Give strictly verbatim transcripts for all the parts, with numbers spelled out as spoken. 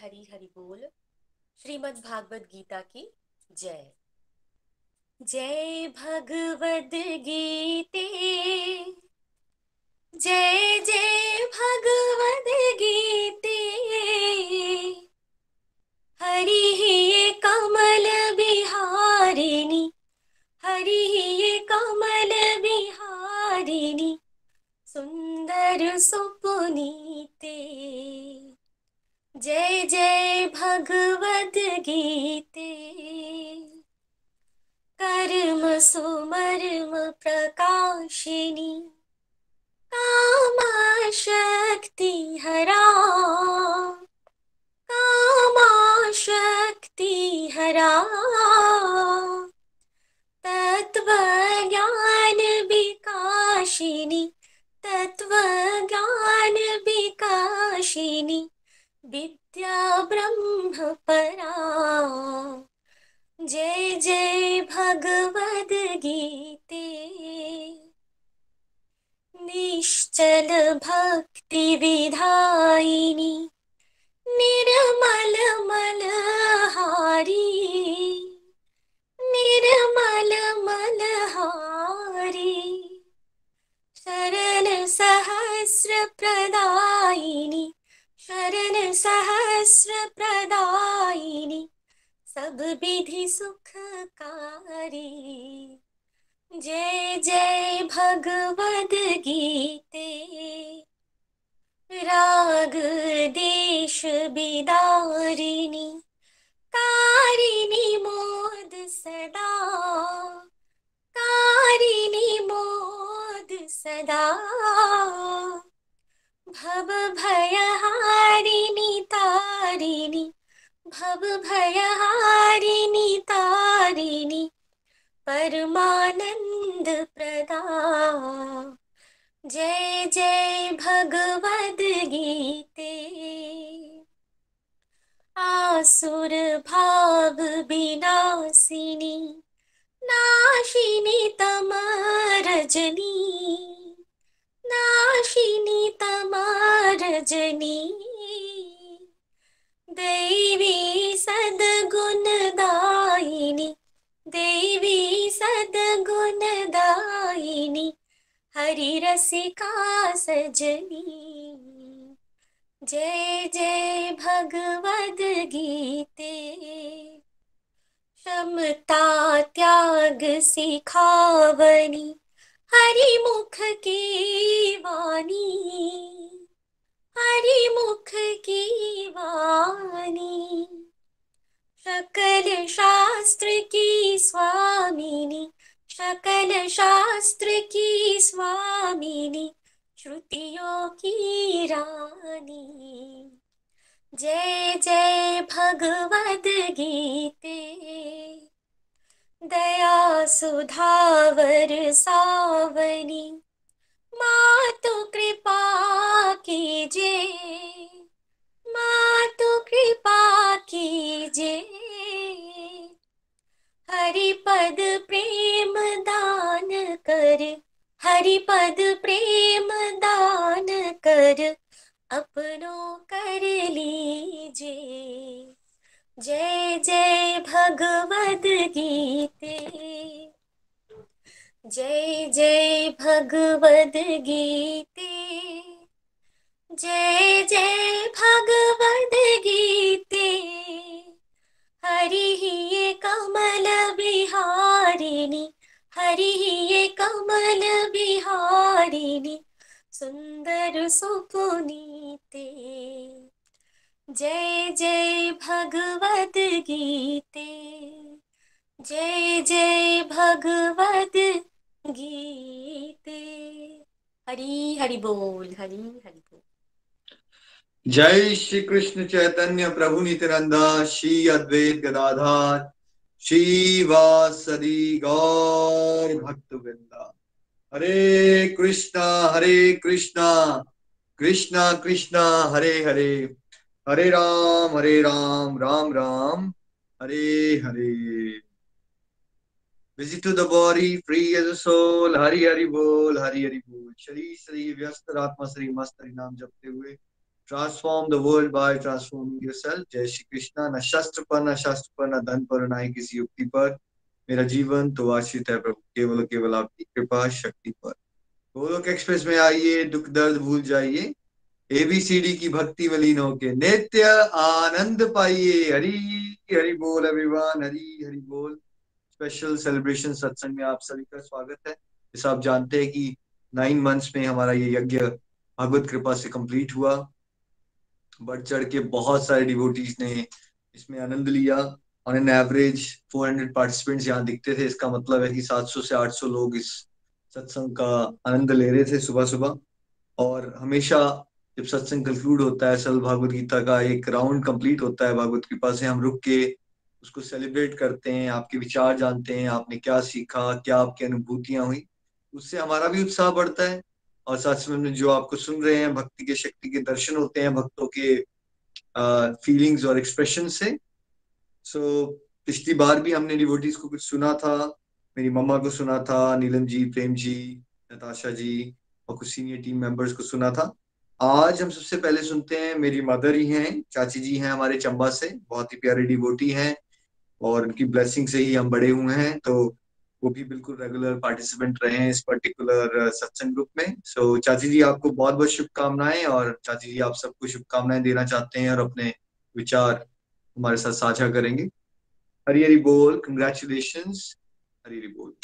हरी हरि बोल। श्रीमद् भागवत गीता की जय। जय भगवद गीते, जय जय भगवद गीते। हरि ये कमल बिहारिणी, हरि ये कमल बिहारिणी, सुंदर सुपुनीते। जय जय भगवद गीते। कर्म सुमर्म प्रकाशिनी, कामा शक्ति हरा, कामा शक्ति हरा। तत्व ज्ञान विकाशिनी, तत्व ज्ञान विकाशिनी, विद्या ब्रह्म परा। जय जय भगवद गीते। निश्चल भक्ति विधायिनी, निर्मल मलहारी, निर्मल मलहारी। शरण सहस्र प्रदायिनी, शरण सहस्र प्रदायिनी, सब विधि सुखकारी। जय जय भगवद गीते। राग देश बिदारिणी, कारिणी मोद सदा, कारिणी मोद सदा। भव भयहारिणी तारिणी, भव भयहारिणी तारिणी, परमानंद प्रदा। जय जय भगवद गीते। आसुर भाव विनाशिनी, नाशिनी तमरजनी, नाशिनी तमरजनी। दैवी सद्गुणदायिनी, देवी सद्गुणदायिनी, हरि रसिका सजनी। जय जय भगवद गीते। क्षमता त्याग सिखावनी, हरि मुख की वाणी, हरि मुख की वाणी। सकल शास्त्र की स्वामिनी, सकल शास्त्र की स्वामिनी, श्रुतियों की रानी। जय जय भगवद गीते। दया सुधावर सावनी, मातु कृपा कीजे, मातु कृपा कीजे। हरिपद प्रेम दान कर, हरिपद प्रेम दान कर, अपनों कर लीजे। जय जय भगवद गीते। जय जय भगवद गीते। जय जय भगवद गीते। हरि ये कमल बिहारिणी, हरि ये कमल बिहारिणी, सुंदर सुपुनीते। जय जय भगवद गीते। जय जय भगवद गीते। हरि हरि बोल, हरि हरि बोल। जय श्री कृष्ण चैतन्य प्रभु नित्यानंद, श्री अद्वैत गदाधर श्रीवासदि गौर भक्त वृंदा। हरे कृष्णा हरे कृष्णा, कृष्णा कृष्णा हरे हरे, हरे राम हरे राम, राम राम हरे हरे। Busy to the body, free as a soul, Hari Hari बोल, हरि हरि बोल। शरीर शरीर व्यस्त, आत्मा शरीर मस्त, हरि नाम जपते हुए transform the world by transforming yourself. जय श्री कृष्णा। न शस्त्र पर, न शास्त्र पर, न धन पर, न ही किसी युक्ति पर, मेरा जीवन तो आश्रित है प्रभु केवल केवल आपकी कृपा शक्ति पर। गोलोक एक्सप्रेस में आइए, दुख दर्द भूल जाइए, एबीसीडी की भक्ति में लीन होके नित्य आनंद पाइए। हरी हरि बोल एवरीवन, हरी हरि बोल। स्पेशल सेलिब्रेशन सत्संग में आप सभी का स्वागत है। जैसा आप जानते हैं कि नाइन मंथ्स में हमारा ये यज्ञ भगवत कृपा से कंप्लीट हुआ। बढ़ चढ़ के बहुत सारे डिवोटीज ने इसमें आनंद लिया। On an average four hundred participants यहाँ दिखते थे। इसका मतलब है कि सात सौ से आठ सौ लोग इस सत्संग का आनंद ले रहे थे सुबह सुबह। और हमेशा जब सत्संग कंक्लूड होता है, सल भागवत गीता का एक राउंड कंप्लीट होता है, भगवत कृपा से हम रुक के उसको सेलिब्रेट करते हैं, आपके विचार जानते हैं, आपने क्या सीखा, क्या आपकी अनुभूतियां हुई, उससे हमारा भी उत्साह बढ़ता है। और साथ में जो आपको सुन रहे हैं, भक्ति के शक्ति के दर्शन होते हैं भक्तों के फीलिंग्स और एक्सप्रेशन से। सो so, पिछली बार भी हमने डिवोटीज को कुछ सुना था। मेरी मम्मा को सुना था, नीलम जी, प्रेम जी, नताशा जी और कुछ सीनियर टीम मेंबर्स को सुना था। आज हम सबसे पहले सुनते हैं, मेरी मदर ही हैं, चाची जी हैं हमारे चंबा से, बहुत ही प्यारे डिवोटी हैं और उनकी ब्लेसिंग से ही हम बड़े हुए हैं। तो वो भी बिल्कुल रेगुलर पार्टिसिपेंट रहे हैं इस पर्टिकुलर सत्संग ग्रुप में। सो so, चाची जी आपको बहुत बहुत शुभकामनाएं। और चाची जी आप सबको शुभकामनाएं देना चाहते हैं और अपने विचार हमारे साथ साझा करेंगे। हरी हरी बोल, कंग्रेचुलेशंस, हरी हरी बोल।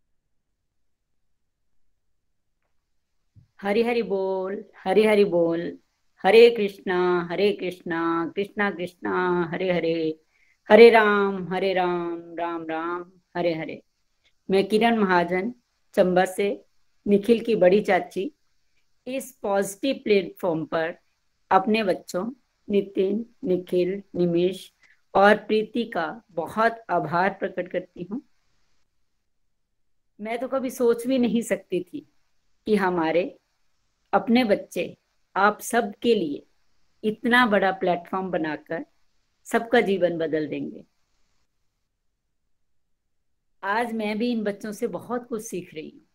हरि हरि बोल, हरि हरि बोल। हरे कृष्णा हरे कृष्णा, कृष्णा कृष्णा हरे हरे, हरे राम हरे राम, राम राम हरे हरे। मैं किरण महाजन, चंबा से, निखिल की बड़ी चाची, इस पॉजिटिव प्लेटफॉर्म पर अपने बच्चों नितिन, निखिल, निमिष और प्रीति का बहुत आभार प्रकट करती हूँ। मैं तो कभी सोच भी नहीं सकती थी कि हमारे अपने बच्चे आप सब के लिए इतना बड़ा प्लेटफॉर्म बनाकर सबका जीवन बदल देंगे। आज मैं भी इन बच्चों से बहुत कुछ सीख रही हूँ।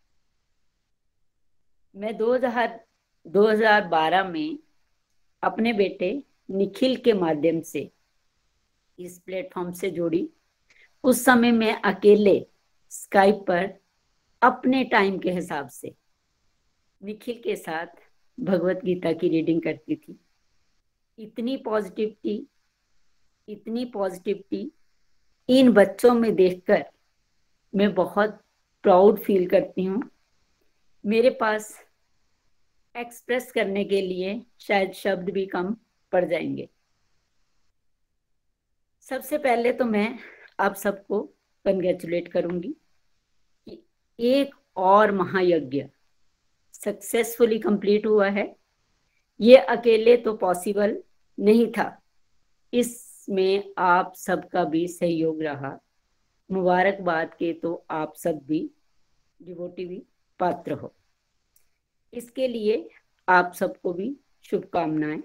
मैं दो हज़ार बारह में अपने बेटे निखिल के माध्यम से इस प्लेटफॉर्म से जुड़ी। उस समय मैं अकेले स्काइप पर अपने टाइम के हिसाब से निखिल के साथ भगवत गीता की रीडिंग करती थी। इतनी पॉजिटिविटी इतनी पॉजिटिविटी इन बच्चों में देखकर मैं बहुत प्राउड फील करती हूँ। मेरे पास एक्सप्रेस करने के लिए शायद शब्द भी कम पड़ जाएंगे। सबसे पहले तो मैं आप सबको कंग्रेचुलेट करूंगी कि एक और महायज्ञ सक्सेसफुली कंप्लीट हुआ है। ये अकेले तो पॉसिबल नहीं था, इसमें आप सबका भी सहयोग रहा। मुबारकबाद के तो आप सब भी डिवोटी भी पात्र हो, इसके लिए आप सबको भी शुभकामनाएं।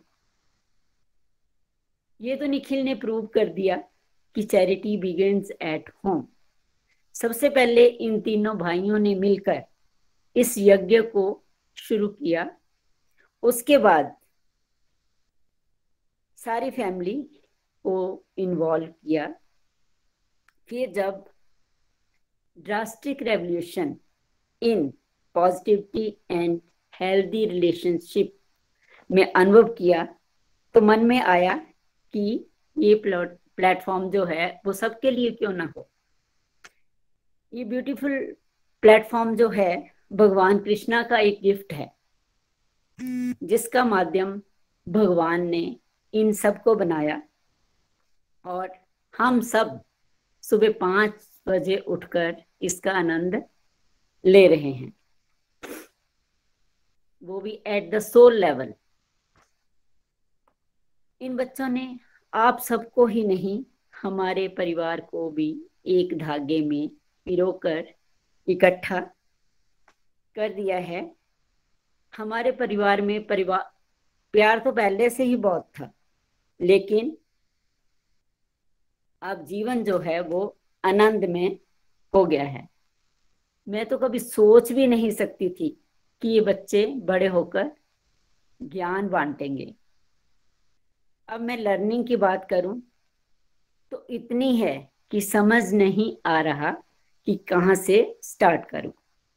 ये तो निखिल ने प्रूव कर दिया कि चैरिटी बिगिंस एट होम। सबसे पहले इन तीनों भाइयों ने मिलकर इस यज्ञ को शुरू किया। उसके बाद सारी फैमिली को इन्वॉल्व किया। फिर जब drastic revolution in positivity and healthy relationship में अनुभव किया तो मन में आया कि ये प्लेटफॉर्म जो है वो सबके लिए क्यों ना हो। ये ब्यूटीफुल प्लेटफॉर्म जो है भगवान कृष्णा का एक गिफ्ट है, जिसका माध्यम भगवान ने इन सबको बनाया। और हम सब सुबह पांच बजे उठकर इसका आनंद ले रहे हैं, वो भी एट द सोल लेवल। इन बच्चों ने आप सबको ही नहीं, हमारे परिवार को भी एक धागे में पिरोकर इकट्ठा कर दिया है। हमारे परिवार में परिवार प्यार तो पहले से ही बहुत था, लेकिन अब जीवन जो है वो आनंद में हो गया है। मैं तो कभी सोच भी नहीं सकती थी कि ये बच्चे बड़े होकर ज्ञान बांटेंगे, अब मैं लर्निंग की बात करूं तो इतनी है कि समझ नहीं आ रहा कि कहां से स्टार्ट करूं।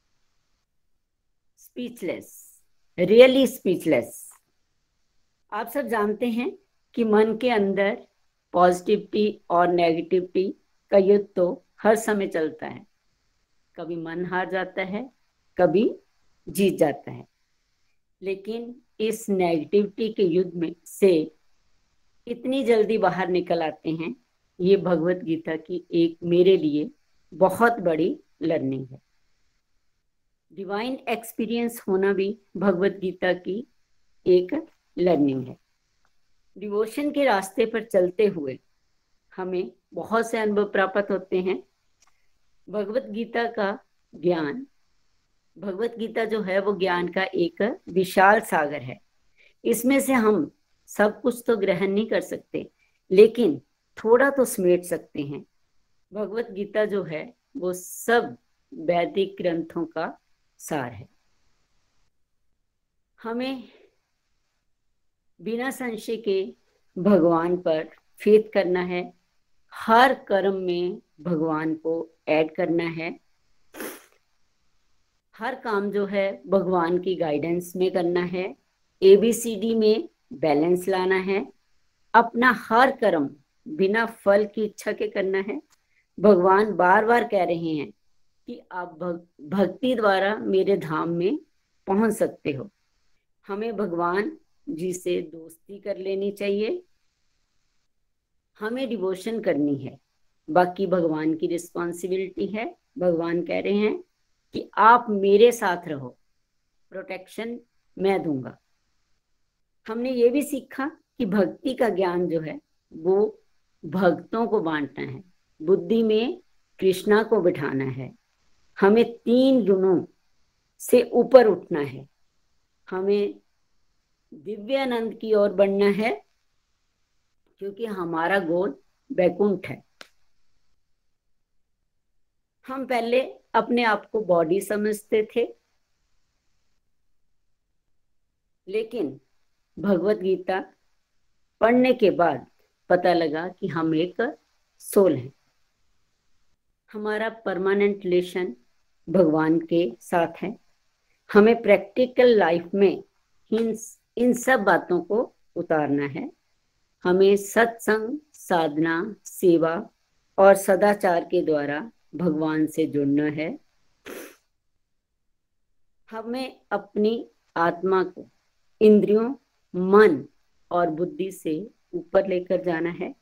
Speechless, really speechless. आप सब जानते हैं कि मन के अंदर पॉजिटिविटी और नेगेटिविटी का युद्ध तो हर समय चलता है। कभी मन हार जाता है, कभी जीत जाता है। लेकिन इस नेगेटिविटी के युद्ध में से इतनी जल्दी बाहर निकल आते हैं, ये भगवत गीता की एक मेरे लिए बहुत बड़ी लर्निंग है। डिवाइन एक्सपीरियंस होना भी भगवत गीता की एक लर्निंग है। डिवोशन के रास्ते पर चलते हुए हमें बहुत से अनुभव प्राप्त होते हैं। भगवत गीता का ज्ञान, भगवत गीता जो है वो ज्ञान का एक विशाल सागर है। इसमें से हम सब कुछ तो ग्रहण नहीं कर सकते, लेकिन थोड़ा तो समेट सकते हैं। भगवत गीता जो है वो सब वैदिक ग्रंथों का सार है। हमें बिना संशय के भगवान पर फेथ करना है। हर कर्म में भगवान को ऐड करना है। हर काम जो है भगवान की गाइडेंस में करना है। एबीसीडी में बैलेंस लाना है। अपना हर कर्म बिना फल की इच्छा के करना है। भगवान बार बार कह रहे हैं कि आप भक्ति द्वारा मेरे धाम में पहुंच सकते हो। हमें भगवान जी से दोस्ती कर लेनी चाहिए। हमें डिवोशन करनी है, बाकी भगवान की रिस्पॉन्सिबिलिटी है। भगवान कह रहे हैं कि आप मेरे साथ रहो, प्रोटेक्शन मैं दूंगा। हमने ये भी सीखा कि भक्ति का ज्ञान जो है वो भक्तों को बांटना है। बुद्धि में कृष्णा को बिठाना है। हमें तीन गुणों से ऊपर उठना है। हमें दिव्य आनंद की ओर बढ़ना है, क्योंकि हमारा गोल वैकुंठ है। हम पहले अपने आप को बॉडी समझते थे, लेकिन भगवत गीता पढ़ने के बाद पता लगा कि हम एक सोल हैं। हमारा परमानेंट रिलेशन भगवान के साथ है। हमें प्रैक्टिकल लाइफ में इन इन सब बातों को उतारना है। हमें सत्संग, साधना, सेवा और सदाचार के द्वारा भगवान से जुड़ना है। हमें अपनी आत्मा को इंद्रियों, मन और बुद्धि से ऊपर लेकर जाना है।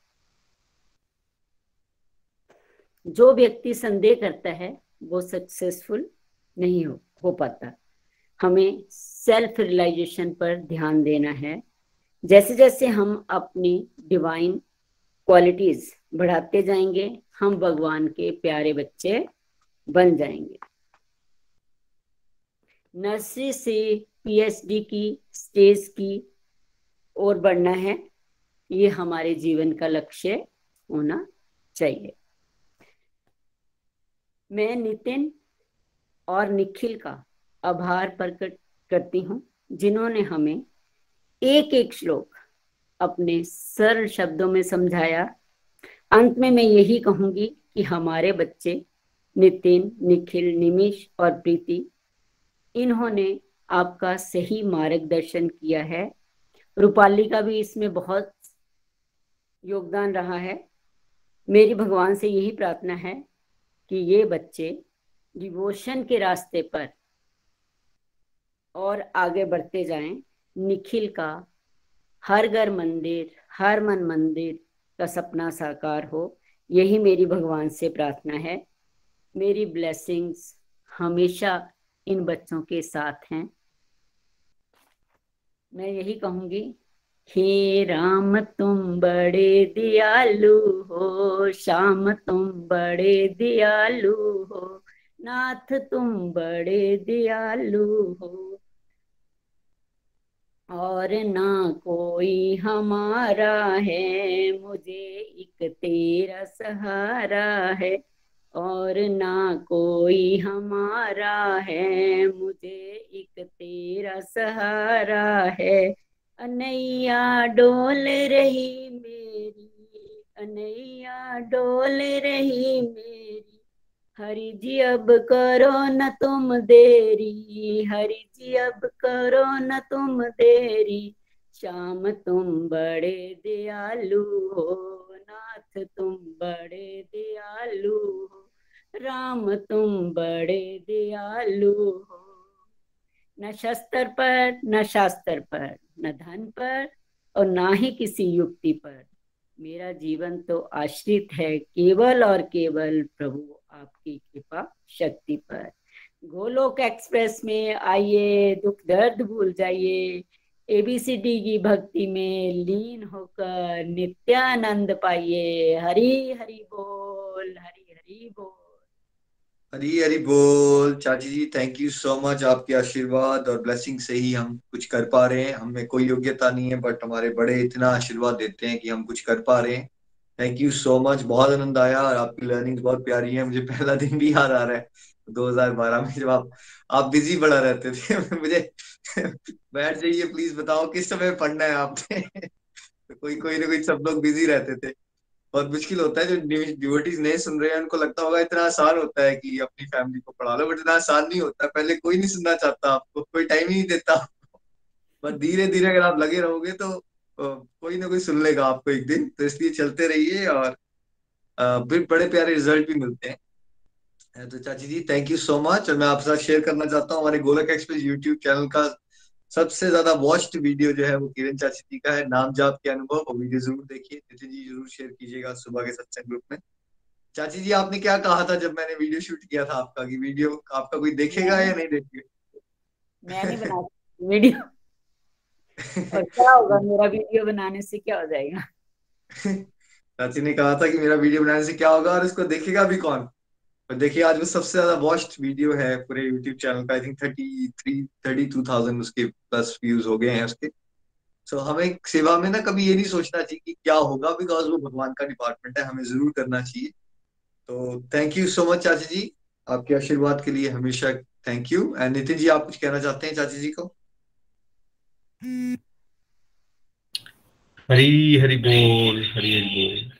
जो व्यक्ति संदेह करता है वो सक्सेसफुल नहीं हो, हो पाता। हमें सेल्फ रियलाइजेशन पर ध्यान देना है। जैसे जैसे हम अपनी डिवाइन क्वालिटीज बढ़ाते जाएंगे, हम भगवान के प्यारे बच्चे बन जाएंगे। नर्सरी से पीएचडी की स्टेज की ओर बढ़ना है, ये हमारे जीवन का लक्ष्य होना चाहिए। मैं नितिन और निखिल का आभार प्रकट करती हूँ, जिन्होंने हमें एक एक श्लोक अपने सरल शब्दों में समझाया। अंत में मैं यही कहूंगी कि हमारे बच्चे नितिन, निखिल, निमिष और प्रीति, इन्होंने आपका सही मार्गदर्शन किया है। रूपाली का भी इसमें बहुत योगदान रहा है। मेरी भगवान से यही प्रार्थना है कि ये बच्चे डिवोशन के रास्ते पर और आगे बढ़ते जाएं। निखिल का हर घर मंदिर, हर मन मंदिर का सपना साकार हो, यही मेरी भगवान से प्रार्थना है। मेरी ब्लेसिंग्स हमेशा इन बच्चों के साथ हैं। मैं यही कहूंगी, हे राम तुम बड़े दयालु हो, श्याम तुम बड़े दयालु हो, नाथ तुम बड़े दयालु हो, और ना कोई हमारा है, मुझे एक तेरा सहारा है, और ना कोई हमारा है, मुझे एक तेरा सहारा है। अनैया डोल रही मेरी, अनैया डोल रही मेरी, हरि जी अब करो न तुम देरी, हरि जी अब करो न तुम देरी, श्याम तुम बड़े दयालु हो, नाथ तुम बड़े दयालु हो, राम तुम बड़े दयालु हो। न शस्त्र पर, न शास्त्र पर, न धन पर, और ना ही किसी युक्ति पर, मेरा जीवन तो आश्रित है केवल और केवल प्रभु आपकी कृपा शक्ति पर। गोलोक एक्सप्रेस में आइए, दुख दर्द भूल जाइए, एबीसीडी की भक्ति में लीन होकर नित्यानंद पाइए। हरि हरि बोल, हरि हरि बोल। हरी हरी बोल। चाची ji thank you so much, आपके आशीर्वाद और ब्लेसिंग से ही हम कुछ कर पा रहे हैं। हमें कोई योग्यता नहीं है, बट हमारे बड़े इतना आशीर्वाद देते हैं कि हम कुछ कर पा रहे हैं। थैंक यू सो मच, बहुत आनंद आया और आपकी लर्निंग बहुत प्यारी है। मुझे पहला दिन भी याद आ रहा है दो हज़ार बारह में, जब आप आप बिजी बड़ा रहते थे। मुझे बैठ जाइए प्लीज, बताओ किस समय पढ़ना है आपने। तो कोई कोई ना कोई सब लोग बिजी रहते थे। बहुत मुश्किल होता है, जो डिवोटीज नहीं सुन रहे हैं उनको लगता होगा इतना आसान होता है कि अपनी फैमिली को पढ़ा लो, बट इतना आसान नहीं होता। पहले कोई नहीं सुनना चाहता आपको, कोई टाइम ही नहीं देता। बट धीरे धीरे अगर आप लगे रहोगे तो अ, कोई ना कोई सुन लेगा आपको एक दिन। तो इसलिए चलते रहिए और अ, फिर बड़े प्यारे रिजल्ट भी मिलते हैं। तो चाची ji thank you so much. और मैं आपके साथ शेयर करना चाहता हूँ, हमारे गोलक एक्सप्रेस यूट्यूब चैनल का सबसे ज्यादा वॉच्ड वीडियो जो है वो किरण चाची जी का है, नाम जाप के अनुभव। वो वीडियो जरूर देखिए, नितिन जी जरूर शेयर कीजिएगा सुबह के सत्संग ग्रुप में। चाची जी आपने क्या कहा था जब मैंने वीडियो शूट किया था आपका, कि वीडियो आपका कोई देखेगा मैंने या नहीं मैंने देखेगा? बना वीडियो, और क्या होगा, मेरा वीडियो बनाने से क्या हो जाएगा? चाची ने कहा था कि मेरा वीडियो बनाने से क्या होगा और इसको देखेगा भी कौन। और देखिए आज वो सबसे ज्यादा वॉच्ड वीडियो है पूरे यूट्यूब चैनल का। I think thirty three thirty two thousand उसके प्लस व्यूज हो गए हैं उसके। सो हमें सेवा में ना कभी ये नहीं सोचना चाहिए कि क्या होगा, बिकॉज वो भगवान का डिपार्टमेंट है, हमें जरूर करना चाहिए। तो थैंक यू सो मच चाची जी, आपके आशीर्वाद के लिए हमेशा thank you. And Nitin ji आप कुछ कहना चाहते हैं चाची जी को? हरी हरी बोल, हरी हरी बोल।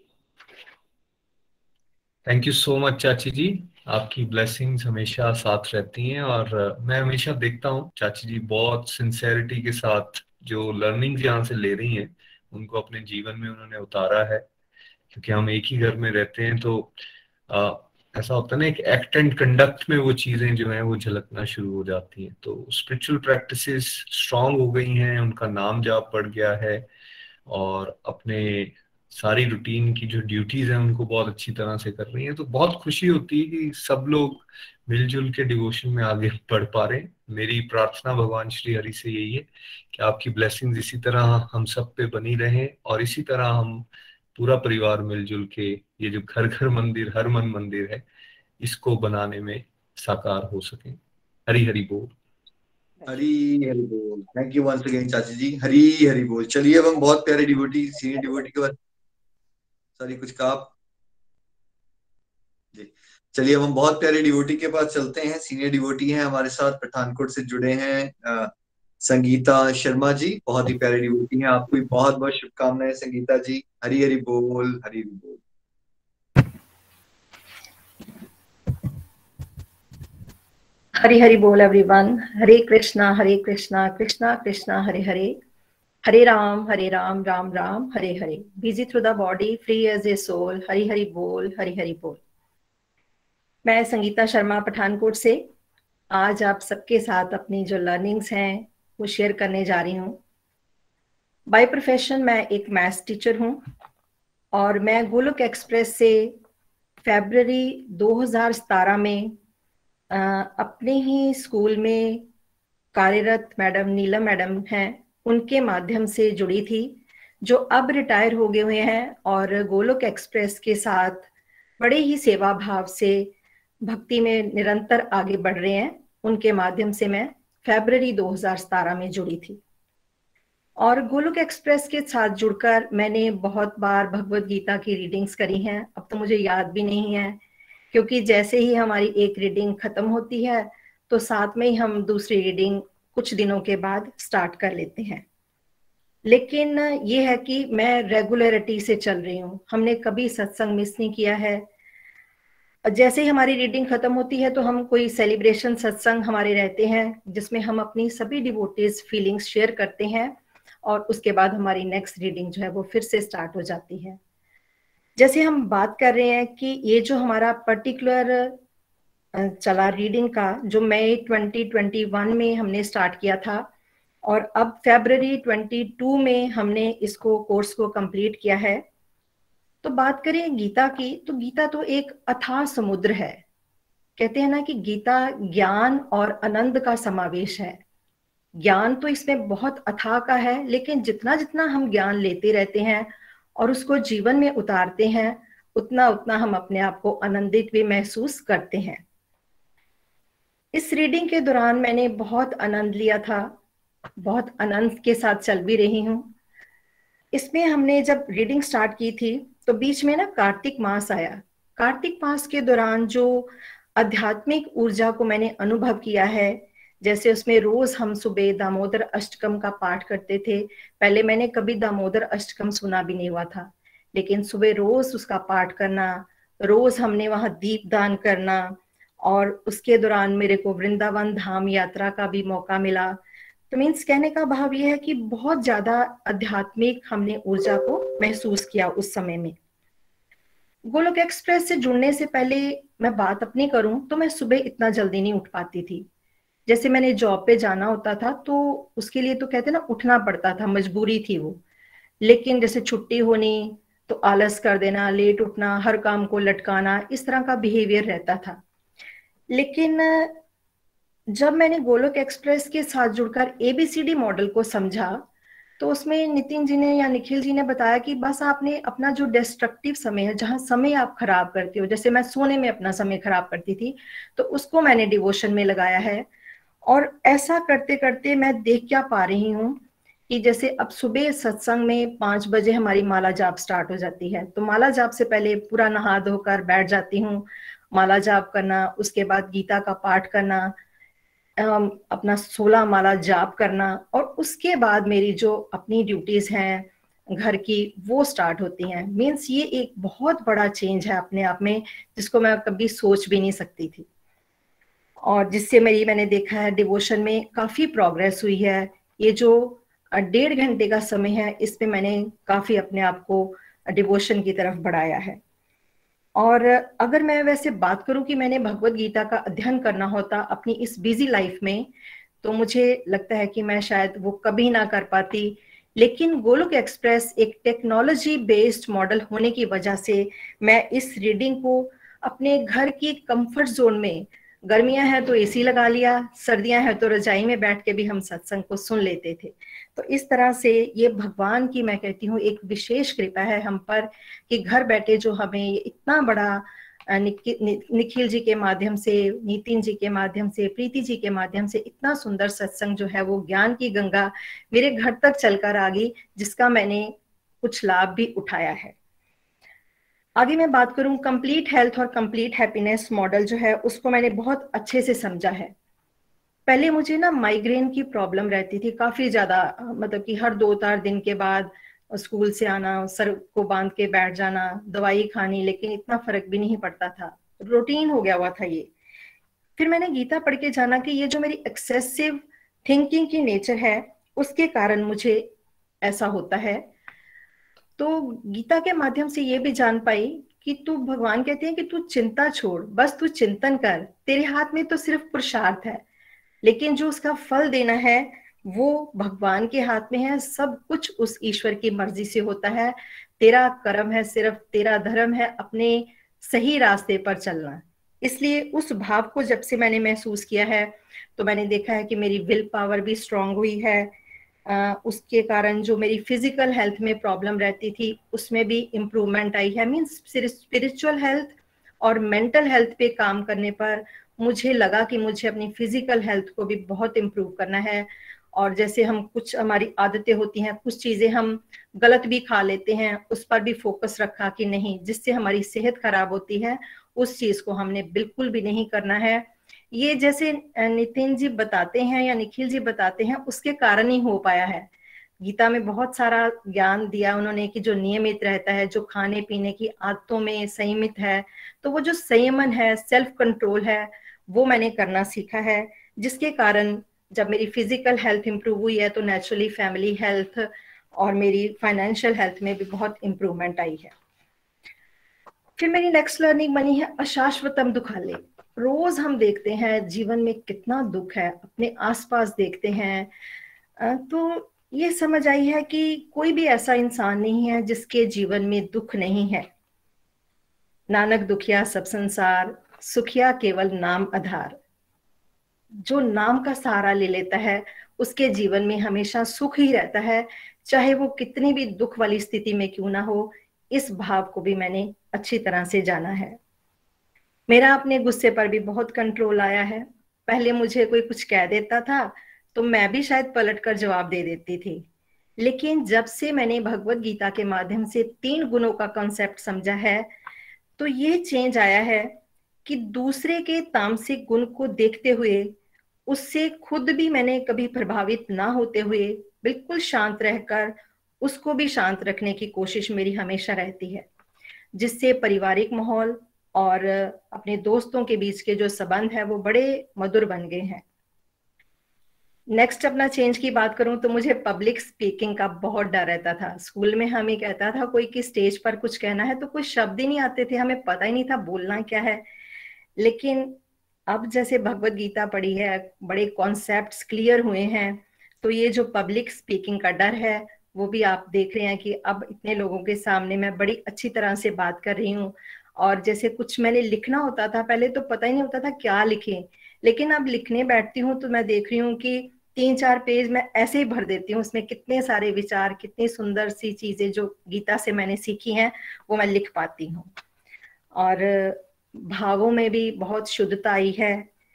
थैंक यू सो मच चाची जी, आपकी ब्लेसिंग्स हमेशा साथ रहती हैं। और अ, मैं हमेशा देखता हूँ चाची जी बहुत सिंसेरिटी के साथ जो लर्निंग्स यहाँ से ले रही हैं उनको अपने जीवन में उन्होंने उतारा है। क्योंकि हम एक ही घर में रहते हैं तो आ, ऐसा होता है ना, एक एक्ट एंड कंडक्ट में वो चीजें जो हैं वो झलकना शुरू हो जाती हैं। तो स्पिरिचुअल प्रैक्टिसेस स्ट्रांग हो गई हैं, उनका नाम जाप बढ़ गया है, और अपने सारी रूटीन की जो ड्यूटीज हैं उनको बहुत अच्छी तरह से कर रही हैं। तो बहुत खुशी होती है कि सब लोग मिलजुल के डिवोशन में आगे बढ़ पा रहे हैं। मेरी प्रार्थना भगवान श्री हरि से यही है कि आपकी ब्लेसिंग्स इसी तरह हम सब पे बनी रहे, और इसी तरह हम पूरा परिवार मिलजुल के ये जो घर घर मंदिर, हर मन मंदिर है, इसको बनाने में साकार हो सके। हरी हरी बोल। हरी हरी बोल। थैंक यू वंस अगेन चाची जी, हरी हरी बोल। चलिए अब हम बहुत प्यारे डिवोटी, सीनियर डिवोटी के बाद, सॉरी कुछ कहा आप जी। चलिए अब हम बहुत प्यारे डिवोटी के पास चलते हैं। सीनियर डिवोटी हैं हमारे साथ, पठानकोट से जुड़े हैं अ, संगीता शर्मा जी, बहुत ही प्यारे डिवोटी हैं। आपको भी बहुत बहुत शुभकामनाएं संगीता जी। हरी हरी बोल, हरी हरी बोल। हरि हरि बोल everyone. Hare Krishna Hare Krishna Krishna Krishna Hare Hare, Hare Ram Hare Ram Ram Ram Hare Hare. Busy through the body, free as a soul. Hari Hari बोल, हरि हरि बोल। मैं संगीता शर्मा पठानकोट से आज आप सबके साथ अपनी जो लर्निंग्स हैं वो शेयर करने जा रही हूँ। बाय प्रोफेशन मैं एक मैथ्स टीचर हूँ और मैं गोलोक एक्सप्रेस से फरवरी दो हज़ार सत्रह में आ, अपने ही स्कूल में कार्यरत मैडम नीलम मैडम हैं, उनके माध्यम से जुड़ी थी, जो अब रिटायर हो गए हुए हैं और गोलोक एक्सप्रेस के साथ बड़े ही सेवा भाव से भक्ति में निरंतर आगे बढ़ रहे हैं। उनके माध्यम से मैं फरवरी दो हज़ार सत्रह में जुड़ी थी और गोलोक एक्सप्रेस के साथ जुड़कर मैंने बहुत बार भगवत गीता की रीडिंग्स करी हैं। अब तो मुझे याद भी नहीं है, क्योंकि जैसे ही हमारी एक रीडिंग खत्म होती है तो साथ में ही हम दूसरी रीडिंग कुछ दिनों के बाद स्टार्ट कर लेते हैं। लेकिन ये है कि मैं रेगुलरिटी से चल रही हूँ, हमने कभी सत्संग मिस नहीं किया है। जैसे ही हमारी रीडिंग खत्म होती है तो हम कोई सेलिब्रेशन सत्संग हमारे रहते हैं जिसमें हम अपनी सभी डिवोटीज फीलिंग्स शेयर करते हैं और उसके बाद हमारी नेक्स्ट रीडिंग जो है वो फिर से स्टार्ट हो जाती है। जैसे हम बात कर रहे हैं कि ये जो हमारा पर्टिकुलर चला रीडिंग का, जो मई ट्वेंटी ट्वेंटी वन में हमने स्टार्ट किया था और अब फरवरी ट्वेंटी टू में हमने इसको कोर्स को कंप्लीट किया है। तो बात करें गीता की, तो गीता तो एक अथाह समुद्र है। कहते हैं ना कि गीता ज्ञान और आनंद का समावेश है। ज्ञान तो इसमें बहुत अथाह का है, लेकिन जितना जितना हम ज्ञान लेते रहते हैं और उसको जीवन में उतारते हैं, उतना उतना हम अपने आप को आनंदित भी महसूस करते हैं। इस रीडिंग के दौरान मैंने बहुत आनंद लिया था, बहुत आनंद के साथ चल भी रही हूँ। इसमें हमने जब रीडिंग स्टार्ट की थी तो बीच में ना कार्तिक मास आया। कार्तिक मास के दौरान जो आध्यात्मिक ऊर्जा को मैंने अनुभव किया है, जैसे उसमें रोज हम सुबह दामोदर अष्टकम का पाठ करते थे। पहले मैंने कभी दामोदर अष्टकम सुना भी नहीं हुआ था, लेकिन सुबह रोज उसका पाठ करना, रोज हमने वहां दीप दान करना, और उसके दौरान मेरे को वृंदावन धाम यात्रा का भी मौका मिला। तो मीन्स कहने का भाव यह है कि बहुत ज्यादा आध्यात्मिक हमने ऊर्जा को महसूस किया उस समय में। गोलोक एक्सप्रेस से जुड़ने से पहले मैं बात अपनी करूं तो मैं सुबह इतना जल्दी नहीं उठ पाती थी। जैसे मैंने जॉब पे जाना होता था तो उसके लिए तो कहते ना उठना पड़ता था, मजबूरी थी वो। लेकिन जैसे छुट्टी होनी तो आलस कर देना, लेट उठना, हर काम को लटकाना, इस तरह का बिहेवियर रहता था। लेकिन जब मैंने गोलोक एक्सप्रेस के साथ जुड़कर एबीसीडी मॉडल को समझा तो उसमें नितिन जी ने या निखिल जी ने बताया कि बस आपने अपना जो डिस्ट्रक्टिव समय है, जहां समय आप खराब करते हो, जैसे मैं सोने में अपना समय खराब करती थी, तो उसको मैंने डिवोशन में लगाया है। और ऐसा करते करते मैं देख क्या पा रही हूँ कि जैसे अब सुबह सत्संग में पांच बजे हमारी माला जाप स्टार्ट हो जाती है, तो माला जाप से पहले पूरा नहा धोकर बैठ जाती हूँ, माला जाप करना, उसके बाद गीता का पाठ करना, अपना सोलह माला जाप करना, और उसके बाद मेरी जो अपनी ड्यूटीज हैं घर की वो स्टार्ट होती हैं। मीन्स ये एक बहुत बड़ा चेंज है अपने आप में, जिसको मैं कभी सोच भी नहीं सकती थी, और जिससे मेरी मैंने देखा है डिवोशन में काफी प्रोग्रेस हुई है। ये जो डेढ़ घंटे का समय है इसमें मैंने काफी अपने आप को डिवोशन की तरफ बढ़ाया है। और अगर मैं वैसे बात करूं कि मैंने भगवत गीता का अध्ययन करना होता अपनी इस बिजी लाइफ में, तो मुझे लगता है कि मैं शायद वो कभी ना कर पाती। लेकिन गोलोक एक्सप्रेस एक टेक्नोलॉजी बेस्ड मॉडल होने की वजह से मैं इस रीडिंग को अपने घर की कंफर्ट जोन में, गर्मियां हैं तो एसी लगा लिया, सर्दियां हैं तो रजाई में बैठ के भी हम सत्संग को सुन लेते थे। तो इस तरह से ये भगवान की, मैं कहती हूँ, एक विशेष कृपा है हम पर कि घर बैठे जो हमें इतना बड़ा निखिल जी के माध्यम से, नितिन जी के माध्यम से, प्रीति जी के माध्यम से इतना सुंदर सत्संग जो है वो ज्ञान की गंगा मेरे घर तक चलकर आ गई, जिसका मैंने कुछ लाभ भी उठाया है। आगे मैं बात करूं कंप्लीट हेल्थ और कंप्लीट हैप्पीनेस मॉडल जो है उसको मैंने बहुत अच्छे से समझा है। पहले मुझे ना माइग्रेन की प्रॉब्लम रहती थी काफी ज्यादा, मतलब कि हर दो चार दिन के बाद स्कूल से आना, सर को बांध के बैठ जाना, दवाई खानी, लेकिन इतना फर्क भी नहीं पड़ता था, रूटीन हो गया हुआ था ये। फिर मैंने गीता पढ़ के जाना कि ये जो मेरी एक्सेसिव थिंकिंग की नेचर है उसके कारण मुझे ऐसा होता है। तो गीता के माध्यम से ये भी जान पाई कि तू, भगवान कहते हैं कि तू चिंता छोड़, बस तू चिंतन कर, तेरे हाथ में तो सिर्फ पुरुषार्थ है, लेकिन जो उसका फल देना है वो भगवान के हाथ में है। सब कुछ उस ईश्वर की मर्जी से होता है। तेरा कर्म है, सिर्फ तेरा धर्म है अपने सही रास्ते पर चलना। इसलिए उस भाव को जब से मैंने महसूस किया है तो मैंने देखा है कि मेरी विल पावर भी स्ट्रांग हुई है। आ, उसके कारण जो मेरी फिजिकल हेल्थ में प्रॉब्लम रहती थी उसमें भी इम्प्रूवमेंट आई है। मीन्स स्पिरिचुअल हेल्थ और मेंटल हेल्थ पे काम करने पर मुझे लगा कि मुझे अपनी फिजिकल हेल्थ को भी बहुत इम्प्रूव करना है। और जैसे हम, कुछ हमारी आदतें होती हैं, कुछ चीजें हम गलत भी खा लेते हैं, उस पर भी फोकस रखा कि नहीं, जिससे हमारी सेहत खराब होती है उस चीज को हमने बिल्कुल भी नहीं करना है। ये जैसे नितिन जी बताते हैं या निखिल जी बताते हैं उसके कारण ही हो पाया है। गीता में बहुत सारा ज्ञान दिया उन्होंने कि जो नियमित रहता है, जो खाने पीने की आदतों में संयमित है, तो वो जो संयमन है, सेल्फ कंट्रोल है, वो मैंने करना सीखा है, जिसके कारण जब मेरी फिजिकल हेल्थ इंप्रूव हुई है तो नेचुरली फैमिली हेल्थ और मेरी फाइनेंशियल हेल्थ में भी बहुत इंप्रूवमेंट आई है। फिर मेरी नेक्स्ट लर्निंग बनी है अशाश्वतम दुखाले। रोज हम देखते हैं जीवन में कितना दुख है, अपने आसपास देखते हैं, तो ये समझ आई है कि कोई भी ऐसा इंसान नहीं है जिसके जीवन में दुख नहीं है। नानक दुखिया सब संसार, सुखिया केवल नाम आधार। जो नाम का सहारा ले लेता है उसके जीवन में हमेशा सुख ही रहता है, चाहे वो कितनी भी दुख वाली स्थिति में क्यों ना हो। इस भाव को भी मैंने अच्छी तरह से जाना है। मेरा अपने गुस्से पर भी बहुत कंट्रोल आया है। पहले मुझे कोई कुछ कह देता था तो मैं भी शायद पलट कर जवाब दे देती थी, लेकिन जब से मैंने भगवत गीता के माध्यम से तीन गुणों का कॉन्सेप्ट समझा है तो ये चेंज आया है कि दूसरे के तामसिक गुण को देखते हुए उससे खुद भी मैंने कभी प्रभावित ना होते हुए बिल्कुल शांत रहकर उसको भी शांत रखने की कोशिश मेरी हमेशा रहती है, जिससे पारिवारिक माहौल और अपने दोस्तों के बीच के जो संबंध है वो बड़े मधुर बन गए हैं। नेक्स्ट अपना चेंज की बात करूं तो मुझे पब्लिक स्पीकिंग का बहुत डर रहता था। स्कूल में हमें कहता था कोई कि स्टेज पर कुछ कहना है तो कोई शब्द ही नहीं आते थे, हमें पता ही नहीं था बोलना क्या है। लेकिन अब जैसे भगवत गीता पढ़ी है, बड़े कॉन्सेप्ट्स क्लियर हुए हैं, तो ये जो पब्लिक स्पीकिंग का डर है वो भी आप देख रहे हैं कि अब इतने लोगों के सामने मैं बड़ी अच्छी तरह से बात कर रही हूँ। और जैसे कुछ मैंने लिखना होता था, पहले तो पता ही नहीं होता था क्या लिखें, लेकिन अब लिखने बैठती हूँ तो मैं देख रही हूँ कि तीन चार पेज मैं ऐसे ही भर देती हूँ, उसमें कितने सारे विचार, कितनी सुंदर सी चीजें जो गीता से मैंने सीखी हैं वो मैं लिख पाती हूँ। और भावों में भी बहुत शुद्धता आई है।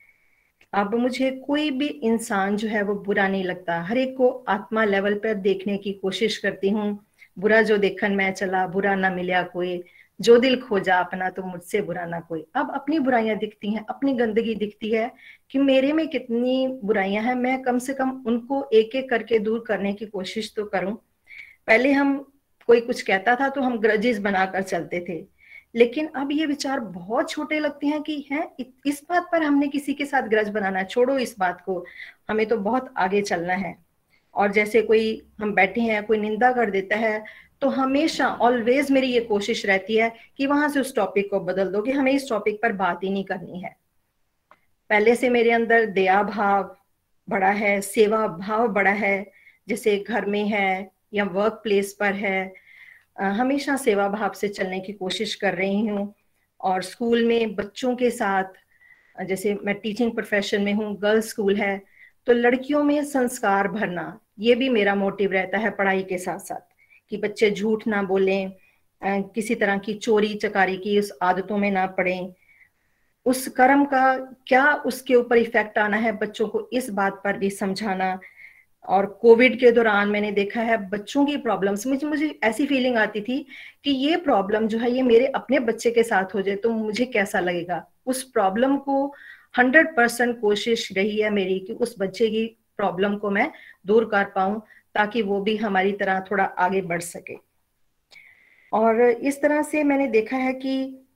अब मुझे कोई भी इंसान जो है वो बुरा नहीं लगता, हर एक को आत्मा लेवल पर देखने की कोशिश करती हूँ। बुरा जो देखन मैं चला, बुरा ना मिला कोई, जो दिल खोजा अपना तो मुझसे बुरा ना कोई। अब अपनी बुराइयां दिखती हैं, अपनी गंदगी दिखती है कि मेरे में कितनी बुराइयां हैं, मैं कम से कम उनको एक एक करके दूर करने की कोशिश तो करूं। पहले हम कोई कुछ कहता था तो हम ग्रजेस बनाकर चलते थे, लेकिन अब ये विचार बहुत छोटे लगते हैं कि हैं इस बात पर हमने किसी के साथ ग्रज बनाना, छोड़ो इस बात को, हमें तो बहुत आगे चलना है। और जैसे कोई हम बैठे हैं, कोई निंदा कर देता है तो हमेशा ऑलवेज मेरी ये कोशिश रहती है कि वहां से उस टॉपिक को बदल दो, कि हमें इस टॉपिक पर बात ही नहीं करनी है। पहले से मेरे अंदर दया भाव बड़ा है, सेवा भाव बड़ा है, जैसे घर में है या वर्क प्लेस पर है, हमेशा सेवा भाव से चलने की कोशिश कर रही हूँ। और स्कूल में बच्चों के साथ, जैसे मैं टीचिंग प्रोफेशन में हूँ, गर्ल्स स्कूल है, तो लड़कियों में संस्कार भरना ये भी मेरा मोटिव रहता है पढ़ाई के साथ साथ, कि बच्चे झूठ ना बोलें, किसी तरह की चोरी चकारी की उस आदतों में ना पड़ें, उस कर्म का क्या उसके ऊपर इफेक्ट आना है बच्चों को, इस बात पर भी समझाना। और कोविड के दौरान मैंने देखा है बच्चों की प्रॉब्लम्स, मुझे मुझे ऐसी फीलिंग आती थी कि ये प्रॉब्लम जो है ये मेरे अपने बच्चे के साथ हो जाए तो मुझे कैसा लगेगा। उस प्रॉब्लम को हंड्रेड परसेंट कोशिश रही है मेरी कि उस बच्चे की प्रॉब्लम को मैं दूर कर पाऊं, ताकि वो भी हमारी तरह थोड़ा आगे बढ़ सके। और इस तरह से मैंने देखा है कि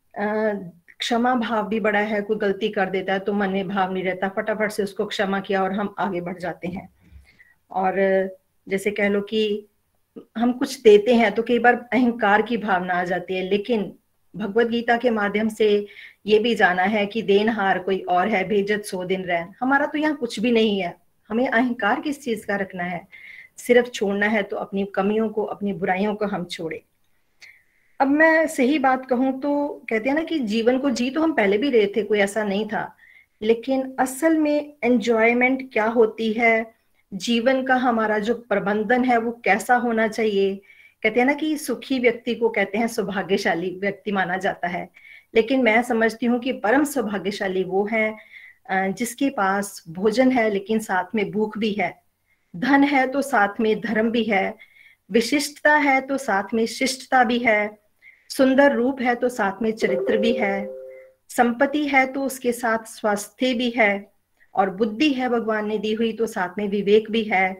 क्षमा भाव भी बड़ा है। कोई गलती कर देता है तो मन में भाव नहीं रहता, फटाफट से उसको क्षमा किया और हम आगे बढ़ जाते हैं। और जैसे कह लो कि हम कुछ देते हैं तो कई बार अहंकार की भावना आ जाती है, लेकिन भगवत गीता के माध्यम से ये भी जाना है कि देनहार कोई और है, भेजत सौ दिन रह। हमारा तो यहाँ कुछ भी नहीं है, हमें अहंकार किस चीज का रखना है, सिर्फ छोड़ना है तो अपनी कमियों को, अपनी बुराइयों को हम छोड़े। अब मैं सही बात कहूं तो कहते हैं ना कि जीवन को जी तो हम पहले भी रहे थे, कोई ऐसा नहीं था, लेकिन असल में एंजॉयमेंट क्या होती है, जीवन का हमारा जो प्रबंधन है वो कैसा होना चाहिए। कहते हैं ना कि सुखी व्यक्ति को कहते हैं सौभाग्यशाली व्यक्ति माना जाता है, लेकिन मैं समझती हूँ कि परम सौभाग्यशाली वो है जिसके पास भोजन है लेकिन साथ में भूख भी है, धन है तो साथ में धर्म भी है, विशिष्टता है तो साथ में शिष्टता भी है, सुंदर रूप है तो साथ में चरित्र भी है, संपत्ति है तो उसके साथ स्वास्थ्य भी है, और बुद्धि है भगवान ने दी हुई तो साथ में विवेक भी है,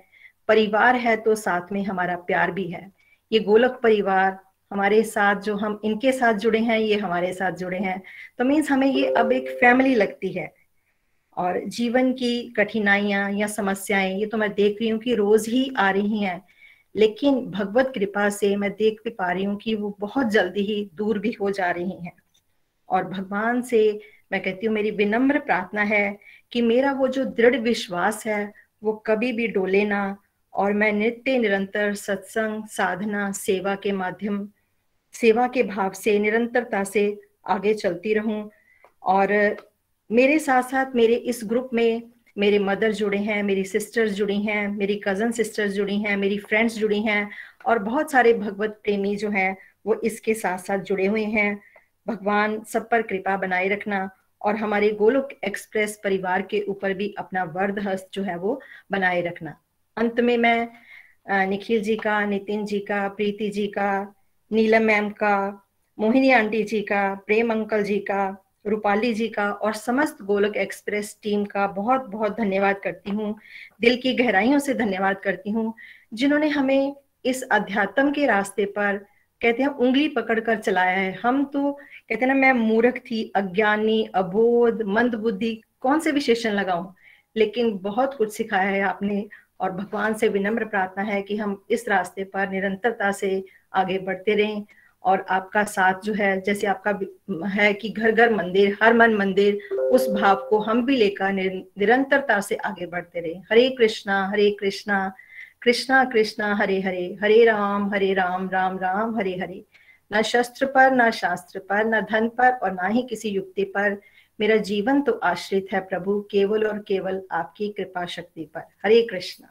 परिवार है तो साथ में हमारा प्यार भी है। ये गोलक परिवार हमारे साथ, जो हम इनके साथ जुड़े हैं, ये हमारे साथ जुड़े हैं, तो मीन्स हमें ये अब एक फैमिली लगती है। और जीवन की कठिनाइयां या समस्याएं ये तो मैं देख रही हूँ कि रोज ही आ रही हैं, लेकिन भगवत कृपा से मैं देख भी पा रही हूँ कि वो बहुत जल्दी ही दूर भी हो जा रही हैं। और भगवान से मैं कहती हूँ, मेरी विनम्र प्रार्थना है कि मेरा वो जो दृढ़ विश्वास है वो कभी भी डोले ना, और मैं नित्य निरंतर सत्संग, साधना, सेवा के माध्यम सेवा के भाव से निरंतरता से आगे चलती रहूं। और मेरे साथ साथ मेरे इस ग्रुप में मेरे मदर जुड़े हैं, मेरी सिस्टर्स जुड़ी हैं, मेरी कजन सिस्टर्स जुड़ी हैं, मेरी फ्रेंड्स जुड़ी हैं, और बहुत सारे भगवत प्रेमी जो हैं वो इसके साथ साथ जुड़े हुए हैं। भगवान सब पर कृपा बनाए रखना, और हमारे गोलोक एक्सप्रेस परिवार के ऊपर भी अपना वरद हस्त जो है वो बनाए रखना। अंत में मैं निखिल जी का, नितिन जी का, प्रीति जी का, नीलम मैम का, मोहिनी आंटी जी का, प्रेम अंकल जी का, रूपाली जी का और समस्त गोलोक एक्सप्रेस टीम का बहुत बहुत धन्यवाद करती हूँ। दिल की गहराइयों से धन्यवाद करती हूँ, जिन्होंने हमें इस अध्यात्म के रास्ते पर, कहते हैं, उंगली पकड़कर चलाया है। हम तो कहते हैं ना, मैं मूर्ख थी, अज्ञानी, अबोध, मंद बुद्धि, कौन से विशेषण लगाऊं, लेकिन बहुत कुछ सिखाया है आपने। और भगवान से विनम्र प्रार्थना है कि हम इस रास्ते पर निरंतरता से आगे बढ़ते रहें, और आपका साथ जो है, जैसे आपका है कि घर घर मंदिर, हर मन मंदिर, उस भाव को हम भी लेकर निरंतरता से आगे बढ़ते रहें। हरे कृष्णा हरे कृष्णा, कृष्णा कृष्णा हरे हरे, हरे राम हरे राम, राम राम हरे हरे। न शस्त्र पर, न शास्त्र पर, न धन पर, और ना ही किसी युक्ति पर, मेरा जीवन तो आश्रित है प्रभु केवल और केवल आपकी कृपा शक्ति पर। हरे कृष्णा।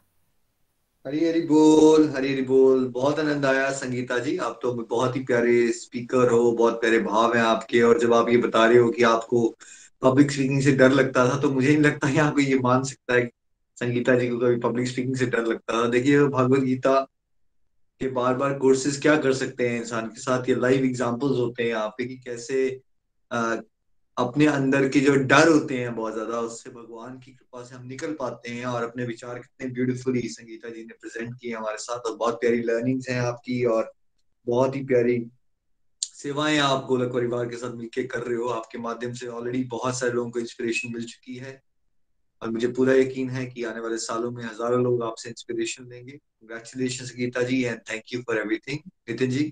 हरी हरी बोल, हरी हरी बोल। बहुत आनंद आया संगीता जी, आप तो बहुत ही प्यारे स्पीकर हो, बहुत प्यारे भाव हैं आपके। और जब आप ये बता रहे हो कि आपको पब्लिक स्पीकिंग से डर लगता था, तो मुझे नहीं लगता यहाँ कोई ये मान सकता है कि संगीता जी को कभी पब्लिक स्पीकिंग से डर लगता था। देखिए, भगवत गीता के बार बार कोर्सेज क्या कर सकते हैं इंसान के साथ, ये लाइव एग्जांपल्स होते हैं यहाँ पे कि कैसे आ, अपने अंदर के जो डर होते हैं बहुत ज्यादा, उससे भगवान की कृपा से हम निकल पाते हैं। और अपने विचार कितने ब्यूटीफुली संगीता जी ने प्रेजेंट किए हमारे साथ, और बहुत प्यारी लर्निंग्स हैं आपकी, और बहुत ही प्यारी सेवाएं आप गोलक परिवार के साथ मिलकर कर रहे हो। आपके माध्यम से ऑलरेडी बहुत सारे लोगों को इंस्पिरेशन मिल चुकी है, और मुझे पूरा यकीन है कि आने वाले सालों में हजारों लोग आपसे इंस्पिरेशन लेंगे। Congratulation Gita ji, and thank you for everything. Nitin ji.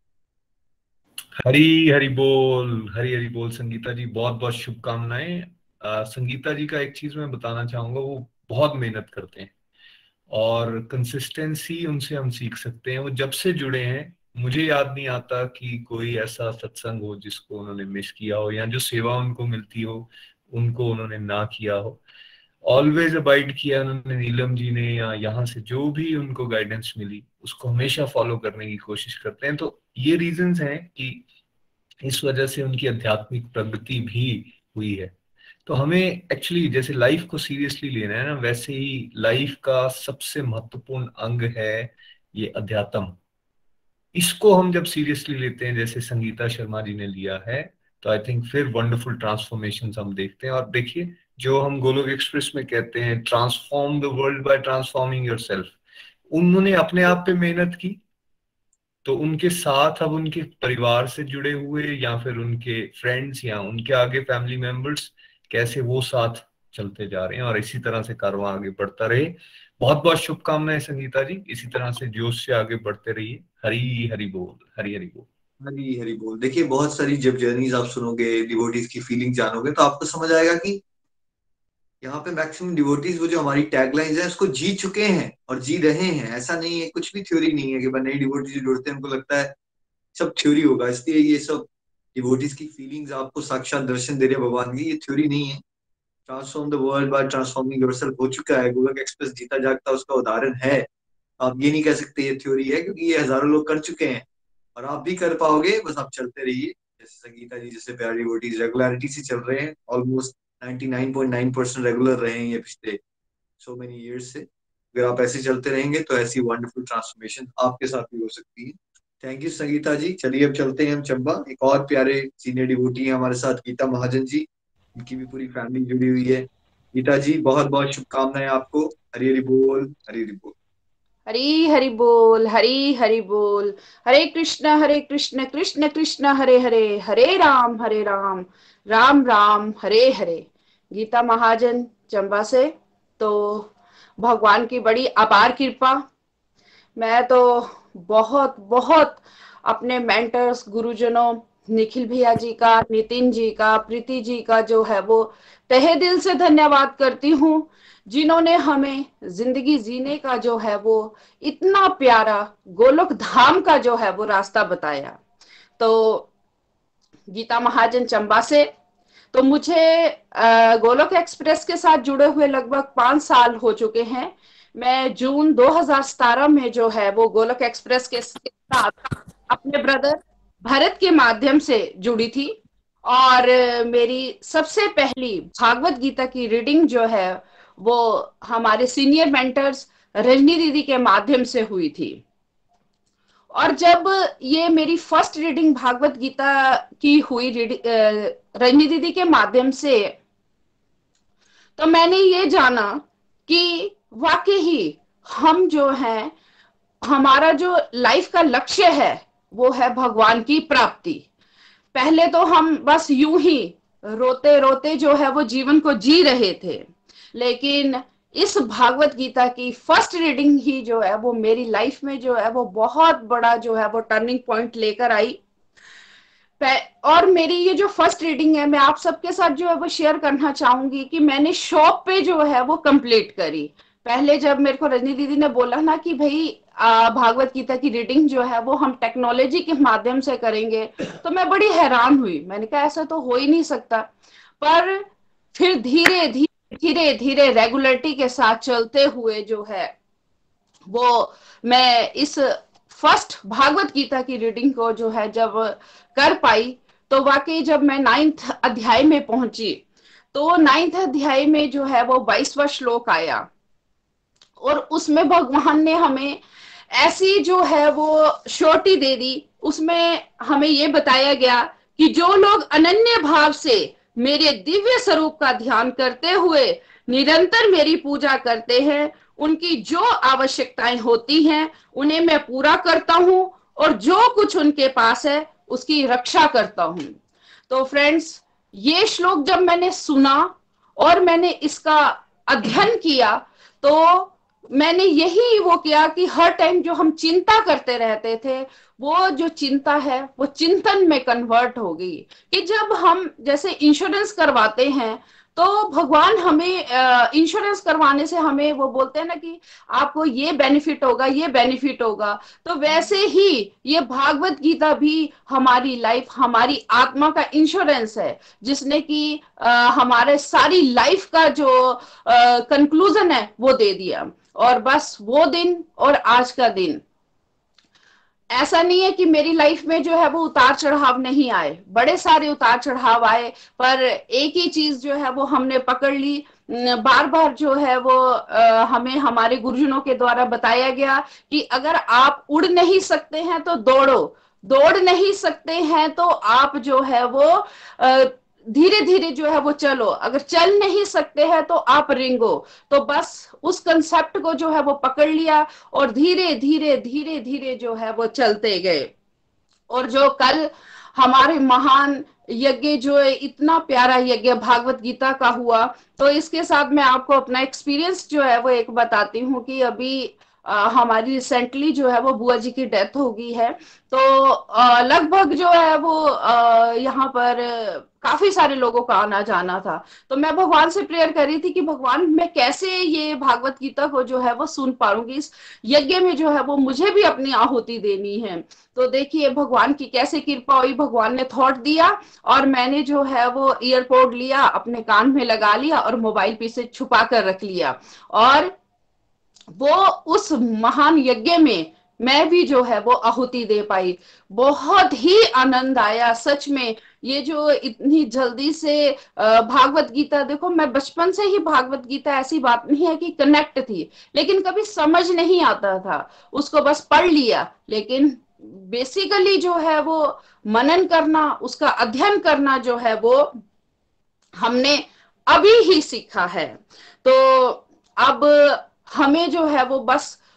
Hari Hari बोल, हरी हरी बोल संगीता जी, बहुत बहुत शुभकामनाएं। संगीता जी का एक चीज मैं बताना चाहूंगा, वो बहुत मेहनत करते हैं और कंसिस्टेंसी उनसे हम सीख सकते हैं। वो जब से जुड़े हैं, मुझे याद नहीं आता कि कोई ऐसा सत्संग हो जिसको उन्होंने मिस किया हो, या जो सेवा उनको मिलती हो उनको उन्होंने ना किया हो। ऑलवेज अबाइड किया उन्होंने, नीलम जी ने, या यहाँ से जो भी उनको गाइडेंस मिली उसको हमेशा फॉलो करने की कोशिश करते हैं। तो ये रीजंस हैं कि इस वजह से उनकी आध्यात्मिक प्रगति भी हुई है। तो हमें एक्चुअली जैसे लाइफ को सीरियसली लेना है ना, वैसे ही लाइफ का सबसे महत्वपूर्ण अंग है ये अध्यात्म। इसको हम जब सीरियसली लेते हैं, जैसे संगीता शर्मा जी ने लिया है, तो आई थिंक फिर वंडरफुल ट्रांसफॉर्मेशन हम देखते हैं। और देखिए, जो हम गोलोक एक्सप्रेस में कहते हैं transform the world by transforming yourself, उन्होंने अपने आप पे मेहनत की, तो उनके साथ अब उनके परिवार से जुड़े हुए या फिर उनके फ्रेंड्स या उनके आगे फैमिली मेंबर्स, कैसे वो साथ चलते जा रहे हैं, और इसी तरह से कारवां आगे बढ़ता रहे। बहुत बहुत शुभकामनाएं संगीता जी, इसी तरह से जोश से आगे बढ़ते रहिए। हरी हरी बोल, हरी हरी बोल। हरी हरी बोल। देखिए, बहुत सारी जब जर्नीज आप सुनोगे, डिवोटीज की फीलिंग जानोगे, तो आपको समझ आएगा कि यहाँ पे मैक्सिमम डिवोटीज वो जो हमारी टैगलाइंस है उसको जी चुके हैं और जी रहे हैं। ऐसा नहीं है, कुछ भी थ्योरी नहीं है कि नई डिवोटीज जुड़ते हैं उनको लगता है सब थ्योरी होगा। इसलिए ये सब डिवोटीज की फीलिंग्स आपको साक्षात दर्शन दे रहे हैं भगवान की, ये थ्योरी नहीं है। Transform the world by transforming yourself हो चुका है, गोलोक एक्सप्रेस जीता जागता उसका उदाहरण है। आप ये नहीं कह सकते ये थ्योरी है, क्योंकि ये हजारों लोग कर चुके हैं और आप भी कर पाओगे। बस आप चलते रहिए, जैसे संगीता जी जैसे प्यारी डिवोटीज रेगुलरिटी से चल रहे हैं। Almost ninety nine point nine percent regular रहे हैं ये पिछले सो मेनी ईयर्स से। अगर आप ऐसे चलते रहेंगे तो ऐसी वंडरफुल ट्रांसफॉर्मेशन आपके साथ भी हो सकती है। Thank you Sangeeta ji. चलिए अब चलते हैं हम चंबा। एक और प्यारे सीनियर डिवोटी है हमारे साथ, गीता महाजन जी, उनकी भी पूरी फैमिली जुड़ी हुई है। गीता जी, बहुत बहुत शुभकामनाएं आपको। हरी हरी बोल, हरी हरी बोल। हरी हरि बोल, हरी हरि बोल। हरे कृष्ण हरे कृष्ण कृष्ण कृष्ण हरे हरे, हरे राम हरे राम राम राम हरे हरे। गीता महाजन चंबा से। तो भगवान की बड़ी अपार कृपा। मैं तो बहुत बहुत अपने मेंटर्स गुरुजनों निखिल भैया जी का, नितिन जी का, प्रीति जी का जो है वो तहे दिल से धन्यवाद करती हूँ, जिन्होंने हमें जिंदगी जीने का जो है वो इतना प्यारा गोलोक धाम का जो है वो रास्ता बताया। तो गीता महाजन चंबा से। तो मुझे अ, गोलोक एक्सप्रेस के साथ जुड़े हुए लगभग पांच साल हो चुके हैं। मैं जून दो हज़ार सत्रह में जो है वो गोलोक एक्सप्रेस के साथ अपने ब्रदर भरत के माध्यम से जुड़ी थी। और अ, मेरी सबसे पहली भागवत गीता की रीडिंग जो है वो हमारे सीनियर मेंटर्स रजनी दीदी के माध्यम से हुई थी। और जब ये मेरी फर्स्ट रीडिंग भागवत गीता की हुई रीडिंग रजनी दीदी के माध्यम से, तो मैंने ये जाना कि वाकई ही हम जो हैं, हमारा जो लाइफ का लक्ष्य है वो है भगवान की प्राप्ति। पहले तो हम बस यूं ही रोते रोते जो है वो जीवन को जी रहे थे, लेकिन इस भागवत गीता की फर्स्ट रीडिंग ही जो है वो मेरी लाइफ में जो है वो बहुत बड़ा जो है वो टर्निंग पॉइंट लेकर आई। और मेरी ये जो फर्स्ट रीडिंग है, मैं आप सबके साथ जो है वो शेयर करना चाहूंगी कि मैंने शॉप पे जो है वो कंप्लीट करी। पहले जब मेरे को रजनी दीदी ने बोला ना कि भाई भागवत गीता की रीडिंग जो है वो हम टेक्नोलॉजी के माध्यम से करेंगे, तो मैं बड़ी हैरान हुई। मैंने कहा ऐसा तो हो ही नहीं सकता। पर फिर धीरे धीरे धीरे धीरे रेगुलरिटी के साथ चलते हुए जो है वो मैं इस फर्स्ट भागवत गीता की रीडिंग को जो है जब कर पाई, तो वाकई जब मैं नाइन्थ अध्याय में पहुंची, तो नाइन्थ अध्याय में जो है वो बाईसवां श्लोक आया और उसमें भगवान ने हमें ऐसी जो है वो श्योरिटी दे दी। उसमें हमें ये बताया गया कि जो लोग अनन्य भाव से मेरे दिव्य स्वरूप का ध्यान करते हुए निरंतर मेरी पूजा करते हैं, उनकी जो आवश्यकताएं होती हैं उन्हें मैं पूरा करता हूं और जो कुछ उनके पास है उसकी रक्षा करता हूं। तो फ्रेंड्स, ये श्लोक जब मैंने सुना और मैंने इसका अध्ययन किया, तो मैंने यही वो किया कि हर टाइम जो हम चिंता करते रहते थे, वो जो चिंता है वो चिंतन में कन्वर्ट हो गई। कि जब हम जैसे इंश्योरेंस करवाते हैं, तो भगवान हमें इंश्योरेंस करवाने से हमें वो बोलते हैं ना कि आपको ये बेनिफिट होगा, ये बेनिफिट होगा। तो वैसे ही ये भागवत गीता भी हमारी लाइफ, हमारी आत्मा का इंश्योरेंस है, जिसने कि हमारे सारी लाइफ का जो कंक्लूजन है वो दे दिया। और बस वो दिन और आज का दिन, ऐसा नहीं है कि मेरी लाइफ में जो है वो उतार चढ़ाव नहीं आए, बड़े सारे उतार चढ़ाव आए, पर एक ही चीज जो है वो हमने पकड़ ली। बार बार जो है वो आ, हमें हमारे गुरुजनों के द्वारा बताया गया कि अगर आप उड़ नहीं सकते हैं तो दौड़ो, दौड़ नहीं सकते हैं तो आप जो है वो आ, धीरे धीरे जो है वो चलो, अगर चल नहीं सकते हैं तो आप रेंगो। तो बस उस कंसेप्ट को जो है वो पकड़ लिया और धीरे धीरे धीरे धीरे जो है वो चलते गए। और जो कल हमारे महान यज्ञ जो है, इतना प्यारा यज्ञ भागवत गीता का हुआ, तो इसके साथ मैं आपको अपना एक्सपीरियंस जो है वो एक बताती हूँ कि अभी आ, हमारी रिसेंटली जो है वो बुआ जी की डेथ हो गई है। तो आ, लगभग जो है वो यहाँ पर काफी सारे लोगों का आना जाना था। तो मैं भगवान से प्रेयर कर रही थी कि भगवान, मैं कैसे ये भागवत गीता को जो है वो सुन पाऊंगी, इस यज्ञ में जो है वो मुझे भी अपनी आहुति देनी है। तो देखिए भगवान की कैसे कृपा हुई, भगवान ने थॉट दिया और मैंने जो है वो ईयरपोड लिया, अपने कान में लगा लिया और मोबाइल पीछे छुपा कर रख लिया। और वो उस महान यज्ञ में मैं भी जो है वो आहुति दे पाई। बहुत ही आनंद आया सच में। ये जो इतनी जल्दी से भागवत गीता, देखो मैं बचपन से ही भागवत गीता, ऐसी बात नहीं है कि कनेक्ट थी, लेकिन कभी समझ नहीं आता था, उसको बस पढ़ लिया। लेकिन बेसिकली जो है वो मनन करना, उसका अध्ययन करना जो है वो हमने अभी ही सीखा है। तो अब हमें जो है वो बस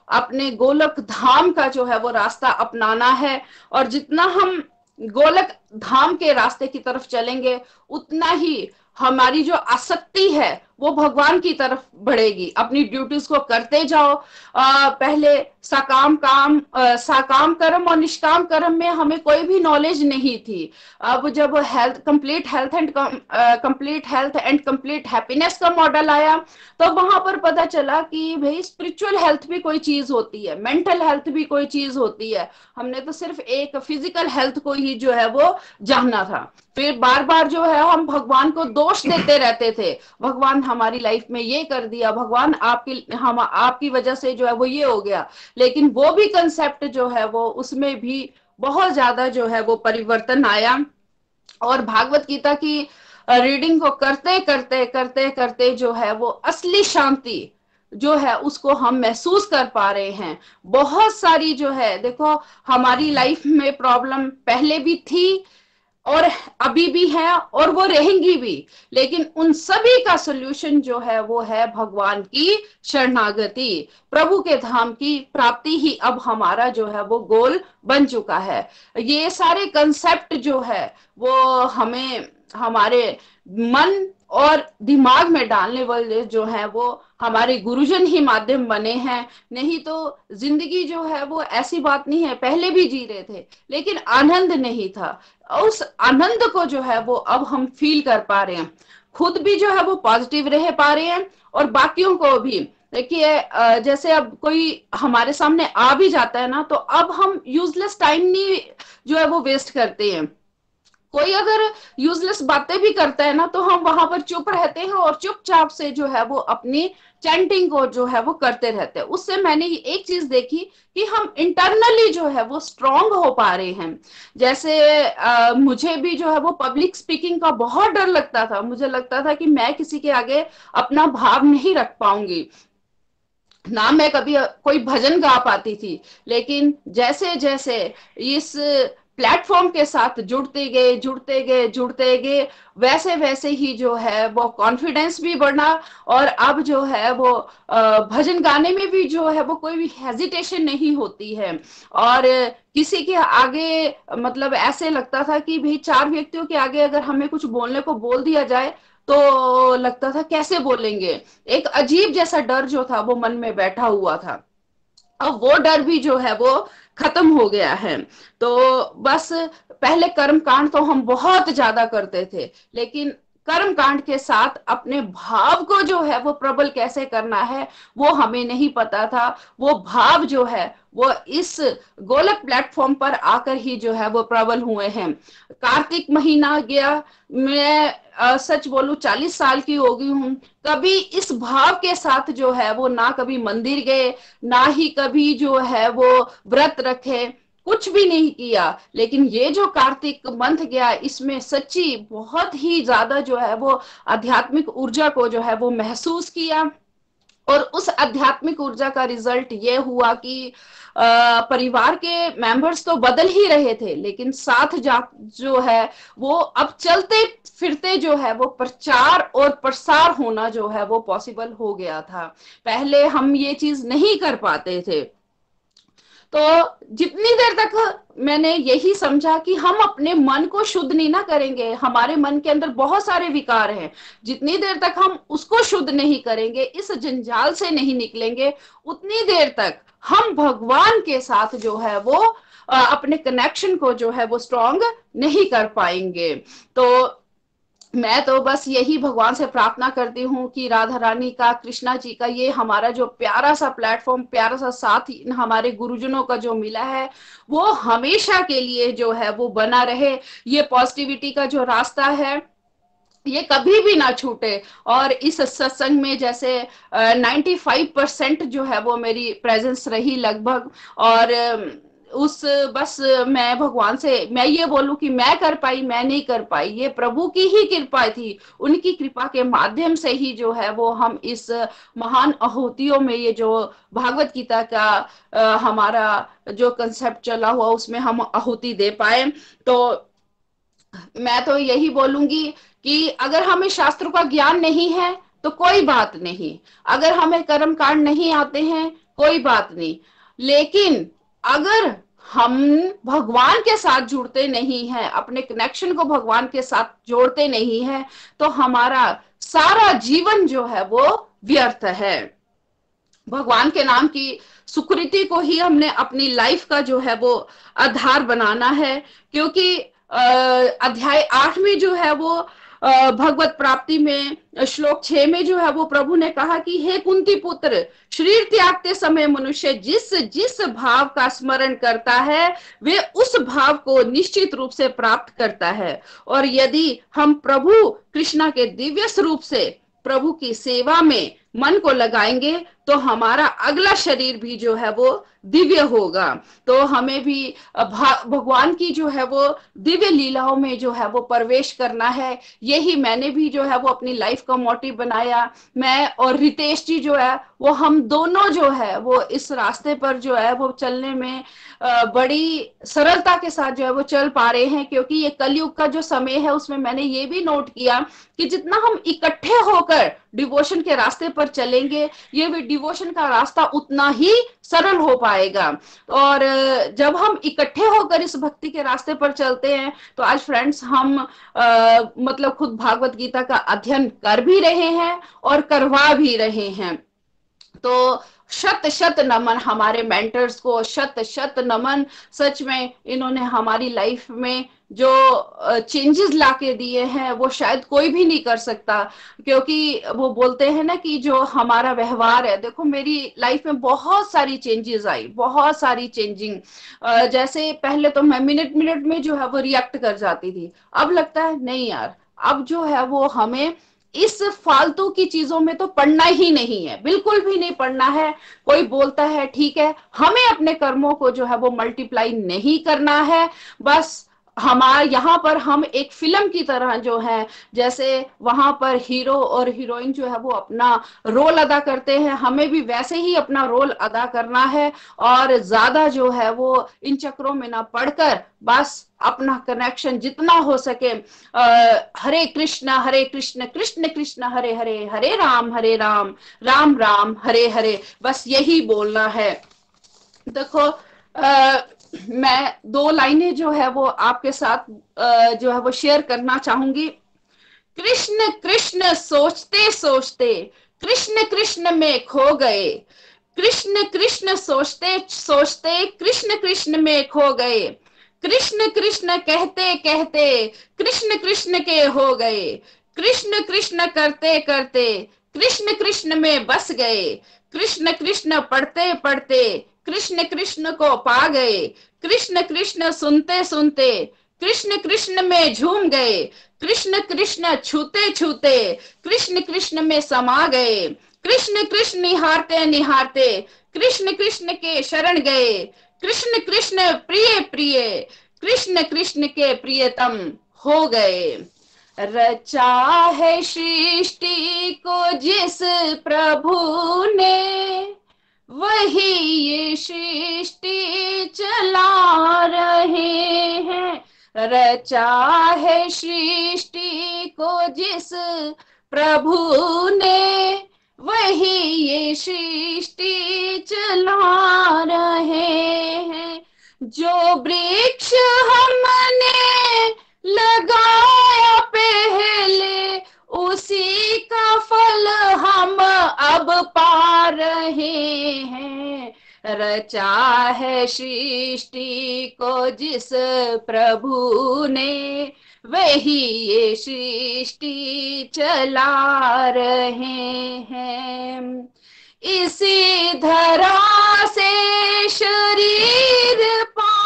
अपने गोलक धाम का जो है वो रास्ता अपनाना है। और जितना हम गोलक धाम के रास्ते की तरफ चलेंगे उतना ही हमारी जो आसक्ति है वो भगवान की तरफ बढ़ेगी। अपनी ड्यूटीज को करते जाओ। आ, पहले सकाम काम आ, साकाम कर्म और निष्काम कर्म में हमें कोई भी नॉलेज नहीं थी। अब जब health complete health and complete health and complete happiness का मॉडल आया तो वहां पर पता चला कि भाई स्पिरिचुअल हेल्थ भी कोई चीज होती है, मेंटल हेल्थ भी कोई चीज होती है। हमने तो सिर्फ एक फिजिकल हेल्थ को ही जो है वो जानना था। फिर बार बार जो है हम भगवान को दोष देते रहते थे, भगवान हमारी लाइफ में ये कर दिया, भगवान आपकी हम आपकी वजह से जो है वो ये हो गया। लेकिन वो भी कंसेप्ट जो है वो उसमें भी बहुत ज्यादा जो है वो परिवर्तन आया। और भागवत गीता की रीडिंग को करते करते करते करते जो है वो असली शांति जो है उसको हम महसूस कर पा रहे हैं। बहुत सारी जो है देखो हमारी लाइफ में प्रॉब्लम पहले भी थी और अभी भी है और वो रहेंगी भी, लेकिन उन सभी का सॉल्यूशन जो है वो है भगवान की शरणागति, प्रभु के धाम की प्राप्ति ही अब हमारा जो है वो गोल बन चुका है। ये सारे कंसेप्ट जो है वो हमें हमारे मन और दिमाग में डालने वाले जो है वो हमारे गुरुजन ही माध्यम बने हैं। नहीं तो जिंदगी जो है वो ऐसी बात नहीं है, पहले भी जी रहे थे लेकिन आनंद नहीं था। उस आनंद को जो है वो अब हम फील कर पा रहे हैं, खुद भी जो है वो पॉजिटिव रह पा रहे हैं और बाकियों को भी। देखिए जैसे अब कोई हमारे सामने आ भी जाता है ना तो अब हम यूजलेस टाइम नहीं जो है वो वेस्ट करते हैं। कोई अगर यूजलेस बातें भी करता है ना तो हम वहां पर चुप रहते हैं और चुपचाप से जो है वो अपनी चैंटिंग को जो है वो करते रहते हैं। उससे मैंने एक चीज देखी कि हम इंटरनली जो है वो स्ट्रांग हो पा रहे हैं। जैसे आ, मुझे भी जो है वो पब्लिक स्पीकिंग का बहुत डर लगता था। मुझे लगता था कि मैं किसी के आगे अपना भाव नहीं रख पाऊंगी, ना मैं कभी कोई भजन गा पाती थी। लेकिन जैसे जैसे इस प्लेटफॉर्म के साथ जुड़ते गए जुड़ते गए जुड़ते गए वैसे वैसे ही जो है वो कॉन्फिडेंस भी बढ़ा। और अब जो है वो भजन गाने में भी जो है वो कोई भी हेजिटेशन नहीं होती है। और किसी के आगे मतलब ऐसे लगता था कि भाई चार व्यक्तियों के आगे अगर हमें कुछ बोलने को बोल दिया जाए तो लगता था कैसे बोलेंगे। एक अजीब जैसा डर जो था वो मन में बैठा हुआ था। अब वो डर भी जो है वो खत्म हो गया है। तो बस पहले कर्म कांड तो हम बहुत ज्यादा करते थे, लेकिन कर्म कांड के साथ अपने भाव को जो है वो प्रबल कैसे करना है वो हमें नहीं पता था। वो भाव जो है वो इस गोलक प्लेटफॉर्म पर आकर ही जो है वो प्रबल हुए हैं। कार्तिक महीना गया, मैं आ, सच बोलूं चालीस साल की हो गई हूँ, कभी इस भाव के साथ जो है वो ना कभी मंदिर गए, ना ही कभी जो है वो व्रत रखे, कुछ भी नहीं किया। लेकिन ये जो कार्तिक मंथ गया इसमें सच्ची बहुत ही ज्यादा जो है वो आध्यात्मिक ऊर्जा को जो है वो महसूस किया। और उस आध्यात्मिक ऊर्जा का रिजल्ट ये हुआ कि आ, परिवार के मेंबर्स तो बदल ही रहे थे, लेकिन साथ जा जो है वो अब चलते फिरते जो है वो प्रचार और प्रसार होना जो है वो पॉसिबल हो गया था। पहले हम ये चीज नहीं कर पाते थे। तो जितनी देर तक मैंने यही समझा कि हम अपने मन को शुद्ध नहीं ना करेंगे, हमारे मन के अंदर बहुत सारे विकार हैं, जितनी देर तक हम उसको शुद्ध नहीं करेंगे, इस जंजाल से नहीं निकलेंगे, उतनी देर तक हम भगवान के साथ जो है वो अपने कनेक्शन को जो है वो स्ट्रॉन्ग नहीं कर पाएंगे। तो मैं तो बस यही भगवान से प्रार्थना करती हूँ कि राधा रानी का, कृष्णा जी का ये हमारा जो प्यारा सा प्लेटफॉर्म, प्यारा सा साथ हमारे गुरुजनों का जो मिला है वो हमेशा के लिए जो है वो बना रहे। ये पॉजिटिविटी का जो रास्ता है ये कभी भी ना छूटे। और इस सत्संग में जैसे पचानवे परसेंट जो है वो मेरी प्रेजेंस रही लगभग। और उस बस मैं भगवान से मैं ये बोलूं कि मैं कर पाई, मैं नहीं कर पाई, ये प्रभु की ही कृपा थी। उनकी कृपा के माध्यम से ही जो है वो हम इस महान आहुतियों में, ये जो भागवत गीता का आ, हमारा जो कंसेप्ट चला हुआ उसमें हम आहुति दे पाए। तो मैं तो यही बोलूंगी कि अगर हमें शास्त्रों का ज्ञान नहीं है तो कोई बात नहीं, अगर हमें कर्म कांड नहीं आते हैं कोई बात नहीं। लेकिन अगर हम भगवान के साथ जुड़ते नहीं हैं, अपने कनेक्शन को भगवान के साथ जोड़ते नहीं हैं, तो हमारा सारा जीवन जो है वो व्यर्थ है। भगवान के नाम की सुकृति को ही हमने अपनी लाइफ का जो है वो आधार बनाना है। क्योंकि अध्याय आठ में जो है वो भगवत प्राप्ति में श्लोक छह में जो है वो प्रभु ने कहा कि हे कुंती पुत्र, शरीर त्यागते समय मनुष्य जिस जिस भाव का स्मरण करता है वे उस भाव को निश्चित रूप से प्राप्त करता है। और यदि हम प्रभु कृष्णा के दिव्य स्वरूप से प्रभु की सेवा में मन को लगाएंगे तो हमारा अगला शरीर भी जो है वो दिव्य होगा। तो हमें भी भगवान की जो है वो दिव्य लीलाओं में जो है वो प्रवेश करना है। यही मैंने भी जो है वो अपनी लाइफ का मोटिव बनाया। मैं और रितेश जी जो है वो हम दोनों जो है वो इस रास्ते पर जो है वो चलने में बड़ी सरलता के साथ जो है वो चल पा रहे हैं। क्योंकि ये कलयुग का जो समय है उसमें मैंने ये भी नोट किया कि जितना हम इकट्ठे होकर डिवोशन के रास्ते पर चलेंगे ये भी डिवोशन का रास्ता उतना ही सरल हो पाएगा। और जब हम इकट्ठे होकर इस भक्ति के रास्ते पर चलते हैं तो आज फ्रेंड्स हम आ, मतलब खुद भागवत गीता का अध्ययन कर भी रहे हैं और करवा भी रहे हैं। तो शत शत नमन हमारे मेंटर्स को, शत शत नमन। सच में इन्होंने हमारी लाइफ में जो चेंजेस लाके दिए हैं वो शायद कोई भी नहीं कर सकता। क्योंकि वो बोलते हैं ना कि जो हमारा व्यवहार है, देखो मेरी लाइफ में बहुत सारी चेंजेस आई, बहुत सारी चेंजिंग। जैसे पहले तो मैं मिनट मिनट में जो है वो रिएक्ट कर जाती थी, अब लगता है नहीं यार, अब जो है वो हमें इस फालतू की चीजों में तो पढ़ना ही नहीं है, बिल्कुल भी नहीं पढ़ना है। कोई बोलता है ठीक है, हमें अपने कर्मों को जो है वो मल्टीप्लाई नहीं करना है। बस हमारे यहाँ पर हम एक फिल्म की तरह जो है, जैसे वहां पर हीरो और हीरोइन जो है वो अपना रोल अदा करते हैं, हमें भी वैसे ही अपना रोल अदा करना है। और ज्यादा जो है वो इन चक्रों में ना पढ़कर बस अपना कनेक्शन जितना हो सके, आ, हरे कृष्णा हरे कृष्ण कृष्ण कृष्ण हरे हरे, हरे राम हरे राम राम राम हरे हरे, बस यही बोलना है। देखो आ, मैं दो लाइनें जो है वो आपके साथ जो है वो शेयर करना चाहूंगी। कृष्ण कृष्ण सोचते सोचते कृष्ण कृष्ण में खो गए, कृष्ण कृष्ण सोचते सोचते कृष्ण कृष्ण में खो गए, कृष्ण कृष्ण कहते कहते कृष्ण कृष्ण के हो गए, कृष्ण कृष्ण करते करते कृष्ण कृष्ण में बस गए, कृष्ण कृष्ण पढ़ते पढ़ते कृष्ण कृष्ण को पा गए, कृष्ण कृष्ण सुनते सुनते कृष्ण कृष्ण में झूम गए, कृष्ण कृष्ण छूते छूते कृष्ण कृष्ण में समा गए, कृष्ण कृष्ण निहारते निहारते कृष्ण कृष्ण के शरण गए, कृष्ण कृष्ण प्रिय प्रिय कृष्ण कृष्ण के प्रियतम हो गए। रचा है सृष्टि को जिस प्रभु ने वही ये सृष्टि चला रहे हैं, रचा है सृष्टि को जिस प्रभु ने वही ये सृष्टि चला रहे हैं। जो वृक्ष हमने लगाया पहले उसी का फल हम अब पा रहे हैं, रचा है सृष्टि को जिस प्रभु ने वही ये सृष्टि चला रहे हैं। इसी धरा से शरीर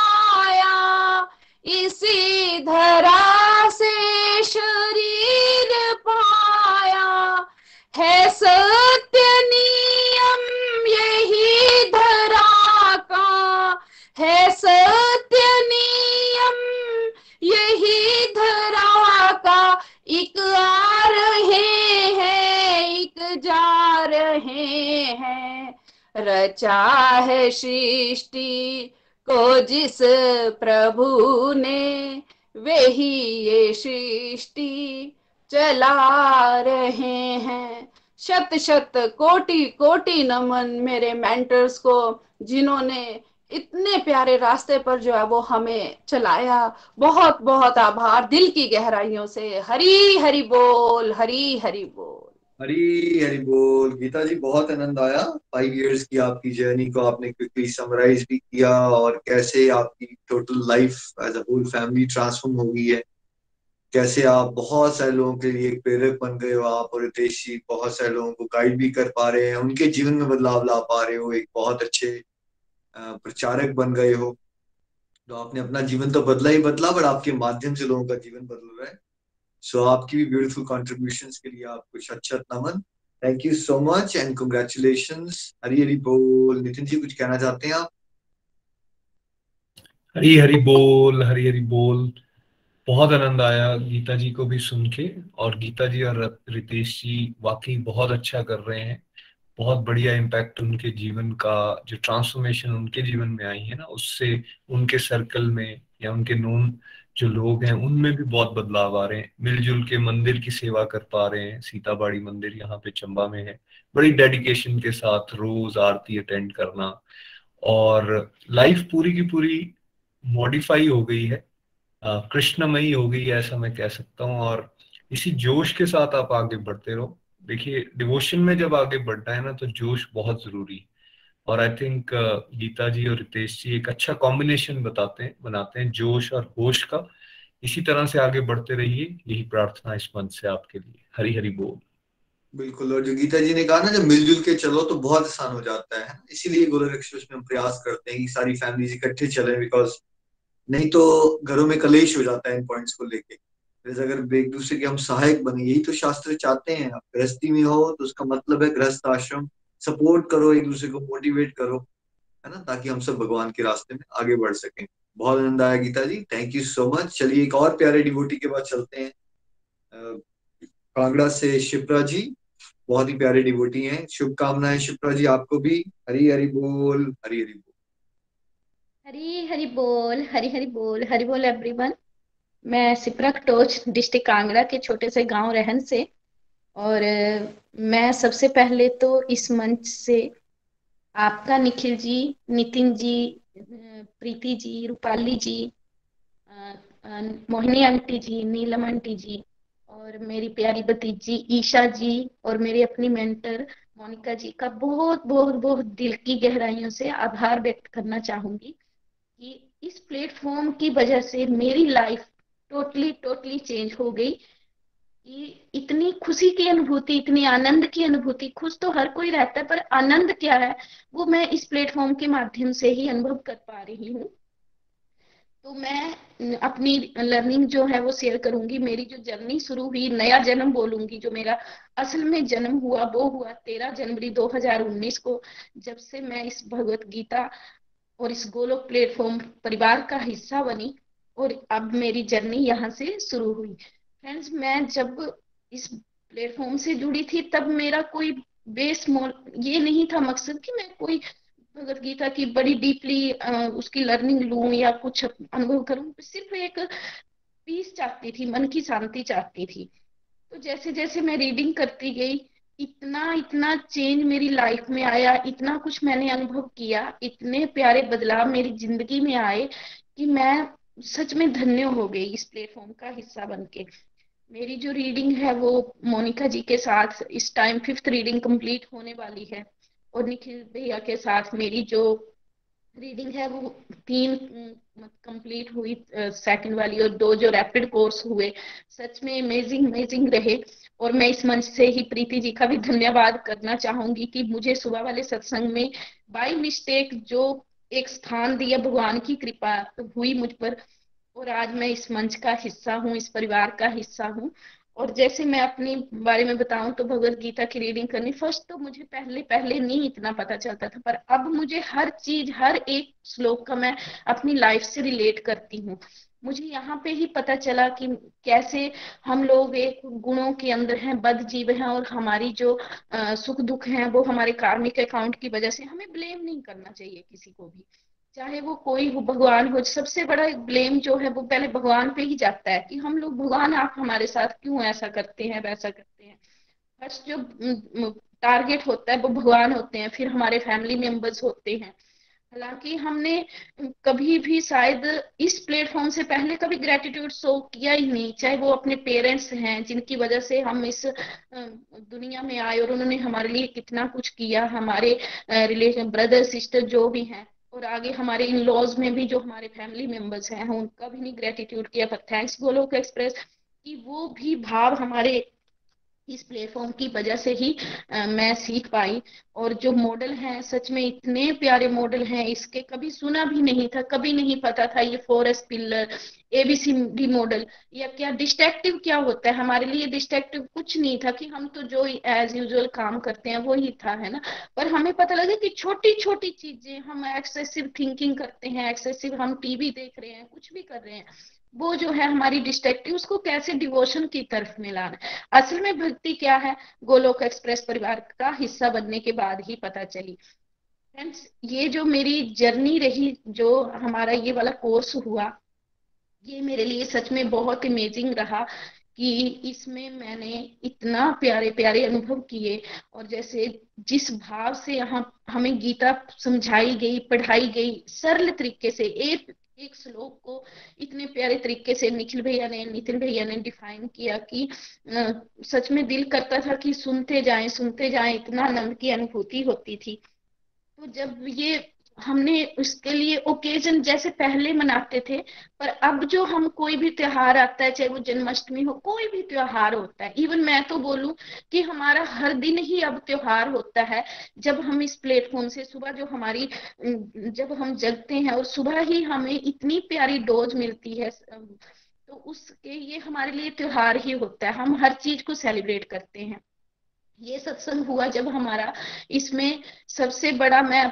पाया, इसी धरा से शरीर पाया, है सत्य नियम यही धरा का, है सत्य नियम यही धरा का। एक आ रहे हैं एक जा रहे हैं, रचा है सृष्टि को जिस प्रभु ने वही ये सृष्टि चला रहे हैं। शत शत कोटि कोटि नमन मेरे मेंटर्स को, जिन्होंने इतने प्यारे रास्ते पर जो है वो हमें चलाया। बहुत बहुत आभार दिल की गहराइयों से। हरी हरि बोल, हरी हरि बोल। हरी हरी बोल। गीता जी बहुत आनंद आया, फाइव इयर्स की आपकी जर्नी को आपने क्विकली समराइज भी किया, और कैसे आपकी total life as a whole family transform हो गई है, कैसे आप बहुत सारे लोगों के लिए एक प्रेरक बन गए हो। आप और रितेश जी बहुत सारे लोगों को गाइड भी कर पा रहे हैं, उनके जीवन में बदलाव ला पा रहे हो, एक बहुत अच्छे अ, प्रचारक बन गए हो। तो आपने अपना जीवन तो बदला ही बदला, बट आपके माध्यम से लोगों का जीवन बदल रहा है। सो आपकी भी ब्यूटीफुल कॉन्ट्रीब्यूशंस के लिए आपको शत शत नमन। Thank you so much and congratulations. Hari Hari बोल। नितिन जी कुछ कहना चाहते हैं आप? हरी हरी बोल, हरी हरी बोल। बहुत आनंद आया गीता जी को भी सुन के, और गीता जी और रितेश जी वाकई बहुत अच्छा कर रहे हैं। बहुत बढ़िया इम्पैक्ट उनके जीवन का, जो ट्रांसफॉर्मेशन उनके जीवन में आई है ना, उससे उनके सर्कल में या उनके नोन जो लोग हैं उनमें भी बहुत बदलाव आ रहे हैं। मिलजुल के मंदिर की सेवा कर पा रहे हैं। सीताबाड़ी मंदिर यहाँ पे चंबा में है, बड़ी डेडिकेशन के साथ रोज आरती अटेंड करना, और लाइफ पूरी की पूरी मॉडिफाई हो गई है, अ, कृष्णमयी हो गई है, ऐसा मैं कह सकता हूँ। और इसी जोश के साथ आप आगे बढ़ते रहो। देखिए, डिवोशन में जब आगे बढ़ना है ना, तो जोश बहुत जरूरी है। और आई थिंक गीता जी और रितेश जी एक अच्छा कॉम्बिनेशन बताते हैं बनाते हैं जोश और होश का। इसी तरह से आगे बढ़ते रहिए, यही प्रार्थना इस मंच से आपके लिए। हरी हरी बोल। बिल्कुल। और जो गीता जी ने कहा ना, जब मिलजुल के चलो तो बहुत आसान हो जाता है। इसीलिए गोलोक एक्सप्रेस में हम प्रयास करते हैं कि सारी फैमिलीज इकट्ठे चले, बिकॉज नहीं तो घरों में कलेश हो जाता है इन पॉइंट्स को लेके। जैसे अगर एक दूसरे के हम सहायक बने, यही तो शास्त्र चाहते हैं। आप गृहस्थी में हो तो उसका मतलब है गृहस्थ आश्रम, सपोर्ट करो, एक दूसरे को मोटिवेट करो, है ना, ताकि हम सब भगवान के रास्ते में आगे बढ़ सकें। बहुत आनंद आया Gita ji, thank you so much. चलिए एक और प्यारे डिवोटी के बाद चलते हैं। अ, कांगड़ा से शिप्रा जी, बहुत ही प्यारे डिवोटी हैं। शुभकामनाएं शिप्रा जी आपको भी। हरी हरी बोल, हरी हरी बोल। हरी हरी बोल, हरी हरी बोल, हरी बोल एवरीवन। मैं सिपरा कटोच, डिस्ट्रिक्ट कांगड़ा के छोटे से गांव रहन से। और अ, मैं सबसे पहले तो इस मंच से आपका, निखिल जी, नितिन जी, अ, प्रीति जी, रूपाली जी, अ, अ, मोहिनी आंटी जी, नीलम आंटी जी, और मेरी प्यारी भतीजी ईशा जी, और मेरी अपनी मेंटर मोनिका जी का बहुत बहुत बहुत दिल की गहराइयों से आभार व्यक्त करना चाहूंगी कि इस प्लेटफॉर्म की वजह से मेरी लाइफ टोटली टोटली चेंज हो गई। कि इतनी खुशी की अनुभूति, इतनी आनंद की अनुभूति, खुश तो हर कोई रहता है, पर आनंद क्या है वो मैं इस प्लेटफॉर्म के माध्यम से ही अनुभव कर पा रही हूँ। तो मैं अपनी लर्निंग जो है वो शेयर करूंगी। मेरी जो जर्नी शुरू हुई, नया जन्म बोलूंगी, जो मेरा असल में जन्म हुआ वो हुआ तेरह जनवरी दो हज़ार उन्नीस को, जब से मैं इस भगवत गीता और इस गोलोक प्लेटफॉर्म परिवार का हिस्सा बनी। और अब मेरी जर्नी यहाँ से शुरू हुई। फ्रेंड्स, मैं जब इस प्लेटफॉर्म से जुड़ी थी तब मेरा कोई बेस मोल ये नहीं था मकसद कि मैं कोई भगवत गीता की बड़ी डीपली उसकी लर्निंग लूं या कुछ अनुभव करूं। सिर्फ एक पीस चाहती थी, मन की शांति चाहती थी। तो जैसे जैसे मैं रीडिंग करती गई, इतना इतना चेंज मेरी लाइफ में आया, इतना कुछ मैंने अनुभव किया, इतने प्यारे बदलाव मेरी जिंदगी में आए कि मैं सच में धन्य हो गई इस प्लेटफॉर्म का हिस्सा बनके। मेरी जो रीडिंग है वो मोनिका जी के साथ इस टाइम फिफ्थ रीडिंग कंप्लीट होने वाली है, और निखिल भैया के साथ मेरी जो रीडिंग है वो तीन कंप्लीट हुई, सेकंड वाली, और दो जो रैपिड कोर्स हुए, सच में अमेजिंग अमेजिंग रहे। और मैं इस मंच से ही प्रीति जी का भी धन्यवाद करना चाहूंगी कि मुझे सुबह वाले सत्संग में बाय मिस्टेक जो एक स्थान दिया, भगवान की कृपा हुई मुझ पर, और आज मैं इस मंच का हिस्सा हूँ, इस परिवार का हिस्सा हूँ। और जैसे मैं अपनी बारे में बताऊं तो भगवत गीता की रीडिंग करनी, फर्स्ट तो मुझे पहले पहले नहीं इतना पता चलता था, पर अब मुझे हर चीज, हर एक श्लोक का मैं अपनी लाइफ से रिलेट करती हूँ। मुझे यहाँ पे ही पता चला कि कैसे हम लोग एक गुणों के अंदर हैं, बद्ध जीव हैं, और हमारी जो अ, सुख दुख हैं वो हमारे कार्मिक अकाउंट की वजह से। हमें ब्लेम नहीं करना चाहिए किसी को भी, चाहे वो कोई हो, भगवान हो। सबसे बड़ा ब्लेम जो है वो पहले भगवान पे ही जाता है कि हम लोग, भगवान आप हमारे साथ क्यों ऐसा करते हैं, वैसा करते हैं। फर्स्ट जो टारगेट होता है वो भगवान होते हैं, फिर हमारे फैमिली मेंबर्स होते हैं। हालांकि हमने कभी भी शायद इस प्लेटफॉर्म से पहले कभी ग्रेटिट्यूड शो किया ही नहीं, चाहे वो अपने पेरेंट्स हैं जिनकी वजह से हम इस दुनिया में आए और उन्होंने हमारे लिए कितना कुछ किया, हमारे रिलेशन ब्रदर सिस्टर जो भी हैं, और आगे हमारे इन लॉज में भी जो हमारे फैमिली मेंबर्स हैं, उनका भी नहीं ग्रेटिट्यूड किया। पर थैंक्स गोलोक एक्सप्रेस कि वो भी भाव हमारे इस प्लेटफॉर्म की वजह से ही आ, मैं सीख पाई। और जो मॉडल हैं सच में इतने प्यारे मॉडल हैं, इसके कभी सुना भी नहीं था, कभी नहीं पता था ये four S pillar, A B C D model, या क्या डिस्ट्रक्टिव क्या होता है। हमारे लिए डिस्ट्रक्टिव कुछ नहीं था कि हम तो जो एज यूजुअल काम करते हैं वो ही था, है ना। पर हमें पता लगा कि छोटी छोटी चीजें, हम एक्सेसिव थिंकिंग करते हैं, एक्सेसिव हम टीवी देख रहे हैं, कुछ भी कर रहे हैं, वो जो है हमारी डिस्ट्रक्टिव, उसको कैसे डिवोशन की तरफ में लाना है। असल में भक्ति क्या है, गोलोक एक्सप्रेस परिवार का हिस्सा बनने के बाद ही पता चली। फ्रेंड्स, ये जो मेरी जर्नी रही, जो हमारा ये वाला कोर्स हुआ, ये मेरे लिए सच में बहुत अमेजिंग रहा कि इसमें मैंने इतना प्यारे प्यारे अनुभव किए। और जैसे जिस भाव से यहाँ हमें गीता समझाई गई, पढ़ाई गई सरल तरीके से, एक एक श्लोक को इतने प्यारे तरीके से निखिल भैया ने, नितिन भैया ने डिफाइन किया कि आ, सच में दिल करता था कि सुनते जाएं सुनते जाएं, इतना आनंद की अनुभूति होती थी। तो जब ये हमने उसके लिए ओकेजन जैसे पहले मनाते थे, पर अब जो हम कोई भी त्योहार आता है, चाहे वो जन्माष्टमी हो, कोई भी त्योहार होता है, इवन मैं तो बोलूं कि हमारा हर दिन ही अब त्योहार होता है। जब हम इस प्लेटफॉर्म से सुबह जो हमारी, जब हम जगते हैं और सुबह ही हमें इतनी प्यारी डोज मिलती है, तो उसके ये हमारे लिए त्योहार ही होता है, हम हर चीज को सेलिब्रेट करते हैं। ये सत्संग हुआ जब हमारा, इसमें सबसे बड़ा मैं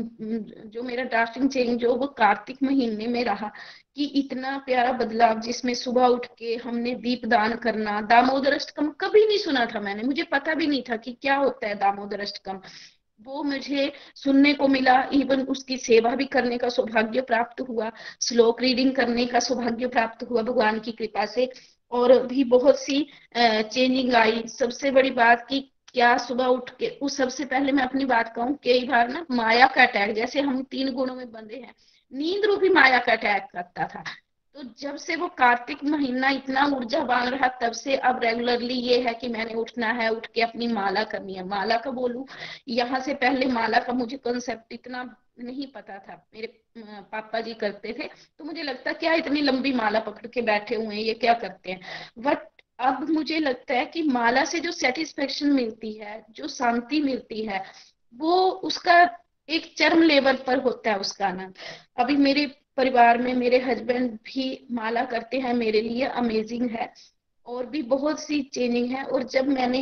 जो मेरा ड्राफ्टिंग चेंज जो वो कार्तिक महीने में रहा कि इतना प्यारा बदलाव, जिसमें सुबह उठ के हमने दीप दान करना। दामोदर अष्टकम कभी नहीं सुना था मैंने, मुझे पता भी नहीं था कि क्या होता है दामोदर अष्टकम, वो मुझे सुनने को मिला। इवन उसकी सेवा भी करने का सौभाग्य प्राप्त हुआ, श्लोक रीडिंग करने का सौभाग्य प्राप्त हुआ भगवान की कृपा से। और भी बहुत सी चेंजिंग आई। सबसे बड़ी बात की क्या, सुबह उठ के, उस सबसे पहले मैं अपनी बात कहूँ, कई बार ना माया का अटैक, जैसे हम तीन गुणों में बंधे हैं, नींद रूपी माया का अटैक करता था। तो जब से वो कार्तिक महीना इतना ऊर्जावान रहा, तब से अब रेगुलरली ये है कि मैंने उठना है, उठ के अपनी माला करनी है। माला का बोलूं, यहाँ से पहले माला का मुझे कंसेप्ट इतना नहीं पता था, मेरे पापा जी करते थे, तो मुझे लगता क्या इतनी लंबी माला पकड़ के बैठे हुए हैं, ये क्या करते हैं। बट अब मुझे लगता है कि माला से जो सेटिस्फेक्शन मिलती है, जो शांति मिलती है, वो उसका एक चरम लेवल पर होता है उसका आनंद। अभी मेरे परिवार में मेरे हस्बैंड भी माला करते हैं, मेरे लिए अमेजिंग है। और भी बहुत सी चेंजिंग है। और जब मैंने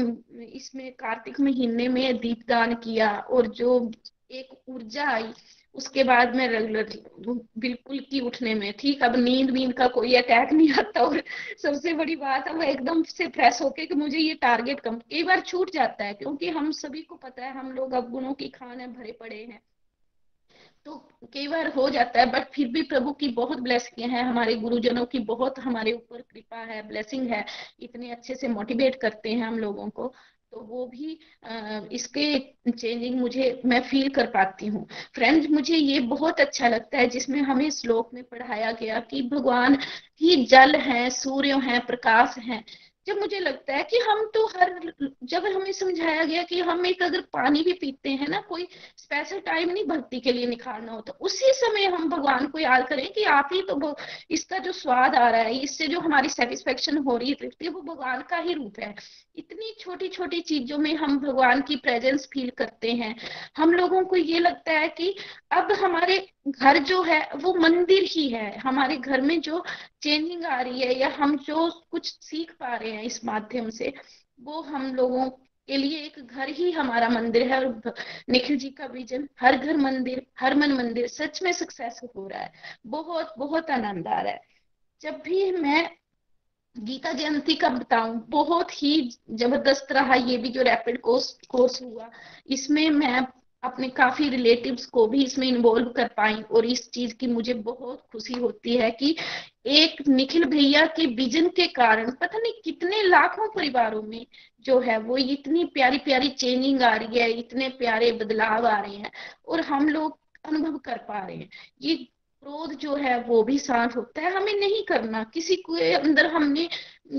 इसमें कार्तिक महीने में दीपदान किया और जो एक ऊर्जा आई, उसके बाद मैं रेगुलर बिल्कुल की उठने में ठीक, अब नींद वींद का कोई अटैक नहीं आता। और सबसे बड़ी बात है वो एकदम से फ्रेश होके कि मुझे ये टारगेट कम, कई बार छूट जाता है, क्योंकि हम सभी को पता है हम लोग अब गुणों की खान है, भरे पड़े हैं, तो कई बार हो जाता है। बट फिर भी प्रभु की बहुत ब्लेसिंग है, हमारे गुरुजनों की बहुत हमारे ऊपर कृपा है, ब्लेसिंग है, इतने अच्छे से मोटिवेट करते हैं हम लोगों को, तो वो भी आ, इसके चेंजिंग मुझे मैं फील कर पाती हूँ। फ्रेंड्स, मुझे ये बहुत अच्छा लगता है जिसमें हमें श्लोक में पढ़ाया गया कि भगवान ही जल हैं, सूर्य हैं, प्रकाश हैं। जब मुझे लगता है कि हम तो हर, जब हमें समझाया गया कि हम एक अगर पानी भी पीते हैं ना, कोई स्पेशल टाइम नहीं भक्ति के लिए निकालना होता, उसी समय हम भगवान को याद करें कि आप ही तो, इसका जो स्वाद आ रहा है, इससे जो हमारी सेटिस्फेक्शन हो रही है, वो भगवान का ही रूप है। इतनी छोटी छोटी चीजों में हम भगवान की प्रेजेंस फील करते हैं। हम लोगों को ये लगता है कि अब हमारे घर जो है वो मंदिर ही है, हमारे घर में जो चेंजिंग आ रही है या हम जो कुछ सीख पा रहे हैं इस माध्यम से, वो हम लोगों के लिए एक घर ही हमारा मंदिर है। और निखिल जी का विजन, हर घर मंदिर, हर मन मंदिर, सच में सक्सेस हो रहा है। बहुत बहुत आनंद आ रहा है। जब भी मैं गीता जयंती का बताऊं, बहुत ही जबरदस्त रहा ये भी जो रैपिड कोर्स कोर्स हुआ। इसमें मैं अपने काफी रिलेटिव्स को भी इसमें इन्वॉल्व कर पाई, और इस चीज की मुझे बहुत खुशी होती है कि एक निखिल भैया के विजन के कारण पता नहीं कितने लाखों परिवारों में जो है वो इतनी प्यारी प्यारी चेंजिंग आ रही है, इतने प्यारे बदलाव आ रहे हैं और हम लोग अनुभव कर पा रहे हैं। ये क्रोध जो है वो भी शांत होता है, हमें नहीं करना किसी के अंदर। हमने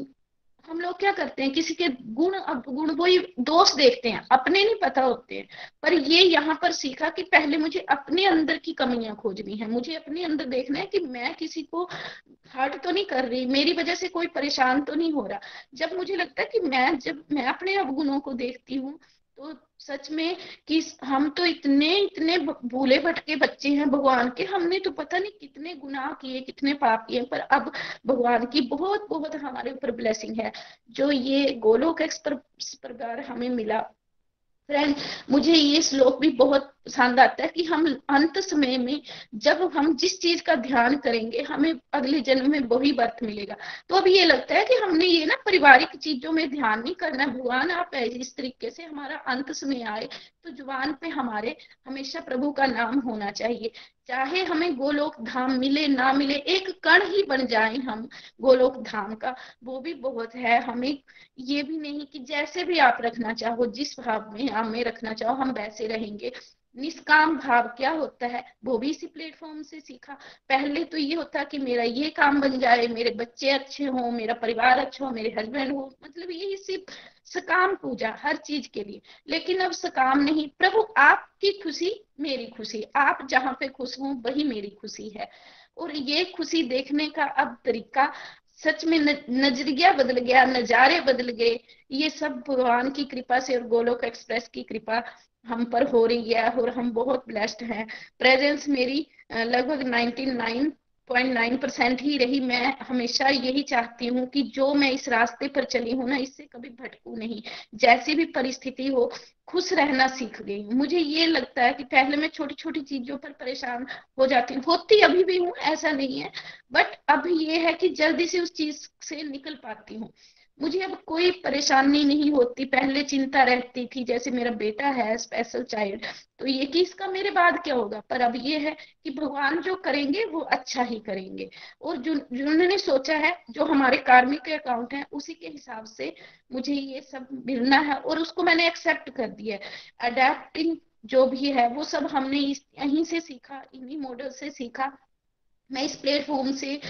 हम लोग क्या करते हैं, किसी के गुण अवगुण वही दोष देखते हैं, अपने नहीं पता होते हैं। पर ये यहाँ पर सीखा कि पहले मुझे अपने अंदर की कमियां खोजनी है, मुझे अपने अंदर देखना है कि मैं किसी को हर्ट तो नहीं कर रही, मेरी वजह से कोई परेशान तो नहीं हो रहा। जब मुझे लगता है कि मैं जब मैं अपने अवगुणों को देखती हूँ तो सच में कि हम तो इतने इतने भूले भटके बच्चे हैं भगवान के, हमने तो पता नहीं कितने गुनाह किए, कितने पाप किए, पर अब भगवान की बहुत बहुत हमारे ऊपर ब्लेसिंग है जो ये गोलोक एक्सप्रेस प्रकार हमें मिला। फ्रेंड, मुझे ये श्लोक भी बहुत पसंद आता है कि हम अंत समय में जब हम जिस चीज का ध्यान करेंगे हमें अगले जन्म में वही बर्थ मिलेगा। तो अब ये लगता है कि हमने ये ना पारिवारिक चीजों में ध्यान नहीं करना। भगवान आप इस तरीके से हमारा अंत समय आए तो जुबान पे हमारे हमेशा प्रभु का नाम होना चाहिए, चाहे हमें गोलोक धाम मिले ना मिले, एक कण ही बन जाए हम गोलोक धाम का, वो भी बहुत है। हमें ये भी नहीं कि जैसे भी आप रखना चाहो, जिस भाव में हमें रखना चाहो हम वैसे रहेंगे। निष्काम भाव क्या होता है वो भी इसी प्लेटफॉर्म से सीखा। पहले तो ये होता कि मेरा ये काम बन जाए, मेरे बच्चे अच्छे हों, मेरा परिवार अच्छा हो, मेरे हस्बैंड हो, मतलब यही सिर्फ सकाम पूजा हर चीज के लिए। लेकिन अब सकाम नहीं, प्रभु आपकी खुशी मेरी खुशी, आप जहाँ पे खुश हो वही मेरी खुशी है। और ये खुशी देखने का अब तरीका सच में नजरिया बदल गया, नजारे बदल गए। ये सब भगवान की कृपा से और गोलोक एक्सप्रेस की कृपा हम पर हो रही है और हम बहुत ब्लेस्ड हैं। प्रेजेंस मेरी लगभग निन्यानवे पॉइंट नौ परसेंट ही रही। मैं हमेशा यही चाहती हूँ कि जो मैं इस रास्ते पर चली हूँ ना, इससे कभी भटकू नहीं, जैसी भी परिस्थिति हो खुश रहना सीख गई हूँ। मुझे ये लगता है कि पहले मैं छोटी छोटी चीजों पर परेशान हो जाती हूँ, होती अभी भी हूँ, ऐसा नहीं है, बट अब ये है कि जल्दी से उस चीज से निकल पाती हूँ। मुझे अब कोई परेशानी नहीं होती। पहले चिंता रहती थी, जैसे मेरा बेटा है स्पेशल चाइल्ड, तो ये कि इसका मेरे बाद क्या होगा, पर अब ये है कि भगवान जो करेंगे वो अच्छा ही करेंगे। और जो जिन्होंने सोचा है, जो हमारे कार्मिक अकाउंट है, उसी के हिसाब से मुझे ये सब मिलना है और उसको मैंने एक्सेप्ट कर दिया है। अडेप्टिंग जो भी है वो सब हमने यहीं से सीखा, इन्हीं मॉडल से सीखा। मैं इस प्लेटफॉर्म से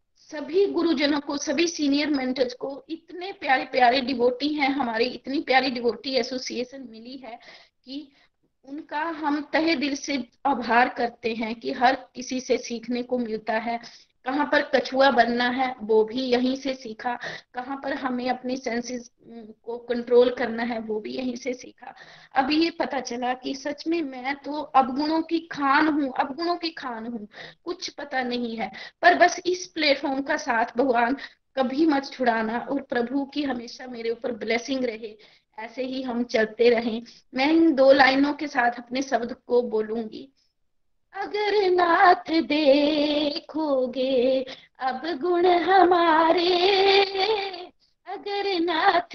सभी गुरुजनों को, सभी सीनियर मेंटर्स को, इतने प्यारे प्यारे डिवोटी हैं हमारी, इतनी प्यारी डिवोटी एसोसिएशन मिली है कि उनका हम तहे दिल से आभार करते हैं कि हर किसी से सीखने को मिलता है। कहाँ पर कछुआ बनना है वो भी यहीं से सीखा, कहाँ पर हमें अपनी सेंसेस को कंट्रोल करना है वो भी यहीं से सीखा। अभी ये पता चला कि सच में मैं तो अवगुणों की खान हूँ, अवगुणों की खान हूँ, कुछ पता नहीं है। पर बस इस प्लेटफॉर्म का साथ भगवान कभी मत छुड़ाना और प्रभु की हमेशा मेरे ऊपर ब्लेसिंग रहे, ऐसे ही हम चलते रहें। मैं इन दो लाइनों के साथ अपने शब्द को बोलूंगी। अगर नाथ देखोगे अब गुण हमारे, अगर नाथ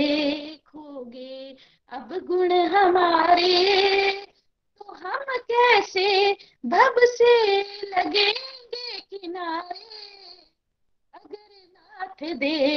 देखोगे अब गुण हमारे, तो हम कैसे भव से लगेंगे किनारे। अगर नाथ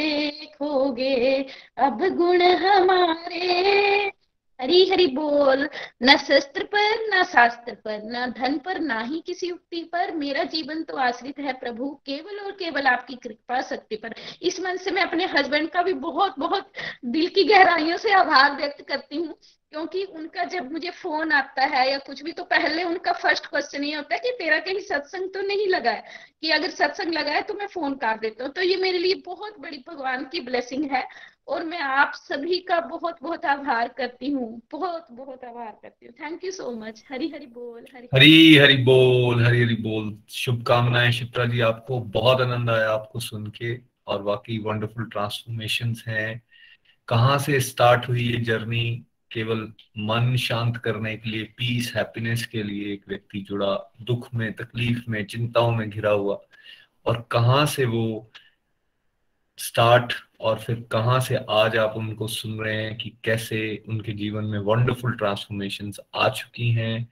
देखोगे अब गुण हमारे। हरी हरि बोल। न शस्त्र पर, न शास्त्र पर, न धन पर, ना ही किसी युक्ति पर, मेरा जीवन तो आश्रित है प्रभु केवल और केवल आपकी कृपा शक्ति पर। इस मन से मैं अपने हस्बैंड का भी बहुत बहुत दिल की गहराइयों से आभार व्यक्त करती हूँ, क्योंकि उनका जब मुझे फोन आता है या कुछ भी, तो पहले उनका फर्स्ट क्वेश्चन ये होता है कि तेरा कहीं सत्संग तो नहीं लगा है, कि अगर सत्संग लगा है तो मैं फोन कर देता हूँ। तो ये मेरे लिए बहुत बड़ी भगवान की ब्लेसिंग है और मैं आप सभी का बहुत बहुत आभार करती हूँ, बहुत बहुत आभार करती हूँ। Thank you so much. Hari Hari बोल। हरी हरी हरी बोल। हरी हरी बोल। शुभकामनाएं शिप्रा जी, आपको बहुत आनंद आया आपको सुन के, और वाकई वंडरफुल ट्रांसफॉर्मेशंस हैं। कहाँ से स्टार्ट हुई ये जर्नी, केवल मन शांत करने के लिए, पीस हैप्पीनेस के लिए एक व्यक्ति जुड़ा, दुख में, तकलीफ में, चिंताओं में घिरा हुआ, और कहाँ से वो स्टार्ट और फिर कहाँ से आज आप उनको सुन रहे हैं कि कैसे उनके जीवन में वंडरफुल ट्रांसफॉर्मेशंस आ चुकी हैं,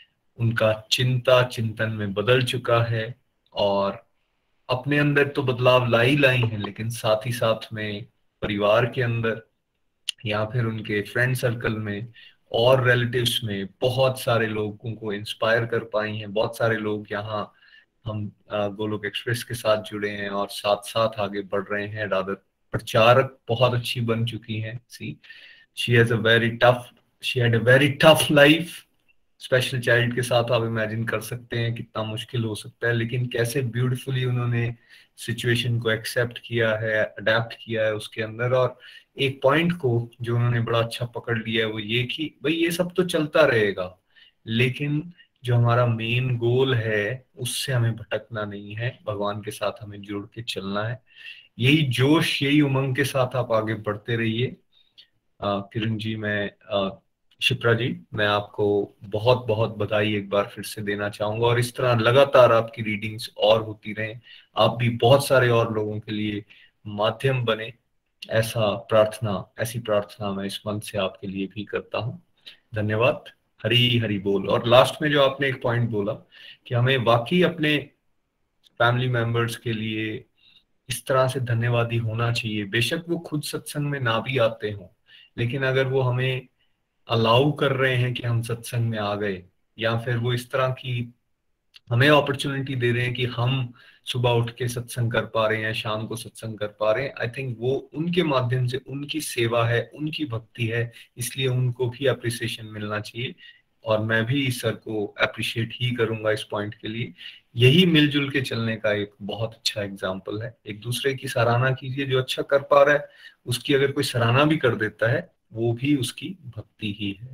उनका चिंता चिंतन में बदल चुका है और अपने अंदर तो बदलाव लाई लाई हैं, लेकिन साथ ही साथ में परिवार के अंदर या फिर उनके फ्रेंड सर्कल में और रिलेटिव्स में बहुत सारे लोगों को इंस्पायर कर पाई हैं। बहुत सारे लोग यहाँ हम अ, गोलोक एक्सप्रेस के साथ जुड़े हैं और साथ साथ आगे बढ़ रहे हैं। रादर प्रचारक बहुत अच्छी बन चुकी हैं। See she has a very tough she had a very tough life. Special child के साथ आप इमेजिन कर सकते हैं कितना मुश्किल हो सकता है, लेकिन कैसे ब्यूटीफुली उन्होंने सिचुएशन को एक्सेप्ट किया है, अडेप्ट किया है उसके अंदर। और एक पॉइंट को जो उन्होंने बड़ा अच्छा पकड़ लिया है वो ये कि भाई ये सब तो चलता रहेगा, लेकिन जो हमारा मेन गोल है उससे हमें भटकना नहीं है, भगवान के साथ हमें जुड़ के चलना है। यही जोश, यही उमंग के साथ आप आगे बढ़ते रहिए। अ, किरण जी, मैं अ, शिप्रा जी, मैं आपको बहुत बहुत बधाई एक बार फिर से देना चाहूंगा और इस तरह लगातार आपकी रीडिंग्स और होती रहें, आप भी बहुत सारे और लोगों के लिए माध्यम बने, ऐसा प्रार्थना ऐसी प्रार्थना मैं इस मन से आपके लिए भी करता हूँ। धन्यवाद। हरी हरी बोल। और लास्ट में जो आपने एक पॉइंट बोला कि हमें वाकई अपने फैमिली मेंबर्स के लिए इस तरह से धन्यवादी होना चाहिए, बेशक वो खुद सत्संग में ना भी आते हों, लेकिन अगर वो हमें अलाउ कर रहे हैं कि हम सत्संग में आ गए, या फिर वो इस तरह की हमें अपॉर्चुनिटी दे रहे हैं कि हम सुबह उठ के सत्संग कर पा रहे हैं, शाम को सत्संग कर पा रहे हैं, आई थिंक वो उनके माध्यम से उनकी सेवा है, उनकी भक्ति है, इसलिए उनको भी अप्रिसिएशन मिलना चाहिए। और मैं भी सर को अप्रिशिएट ही करूंगा इस पॉइंट के लिए। यही मिलजुल के चलने का एक बहुत अच्छा एग्जाम्पल है। एक दूसरे की सराहना कीजिए, जो अच्छा कर पा रहा है उसकी अगर कोई सराहना भी कर देता है वो भी उसकी भक्ति ही है।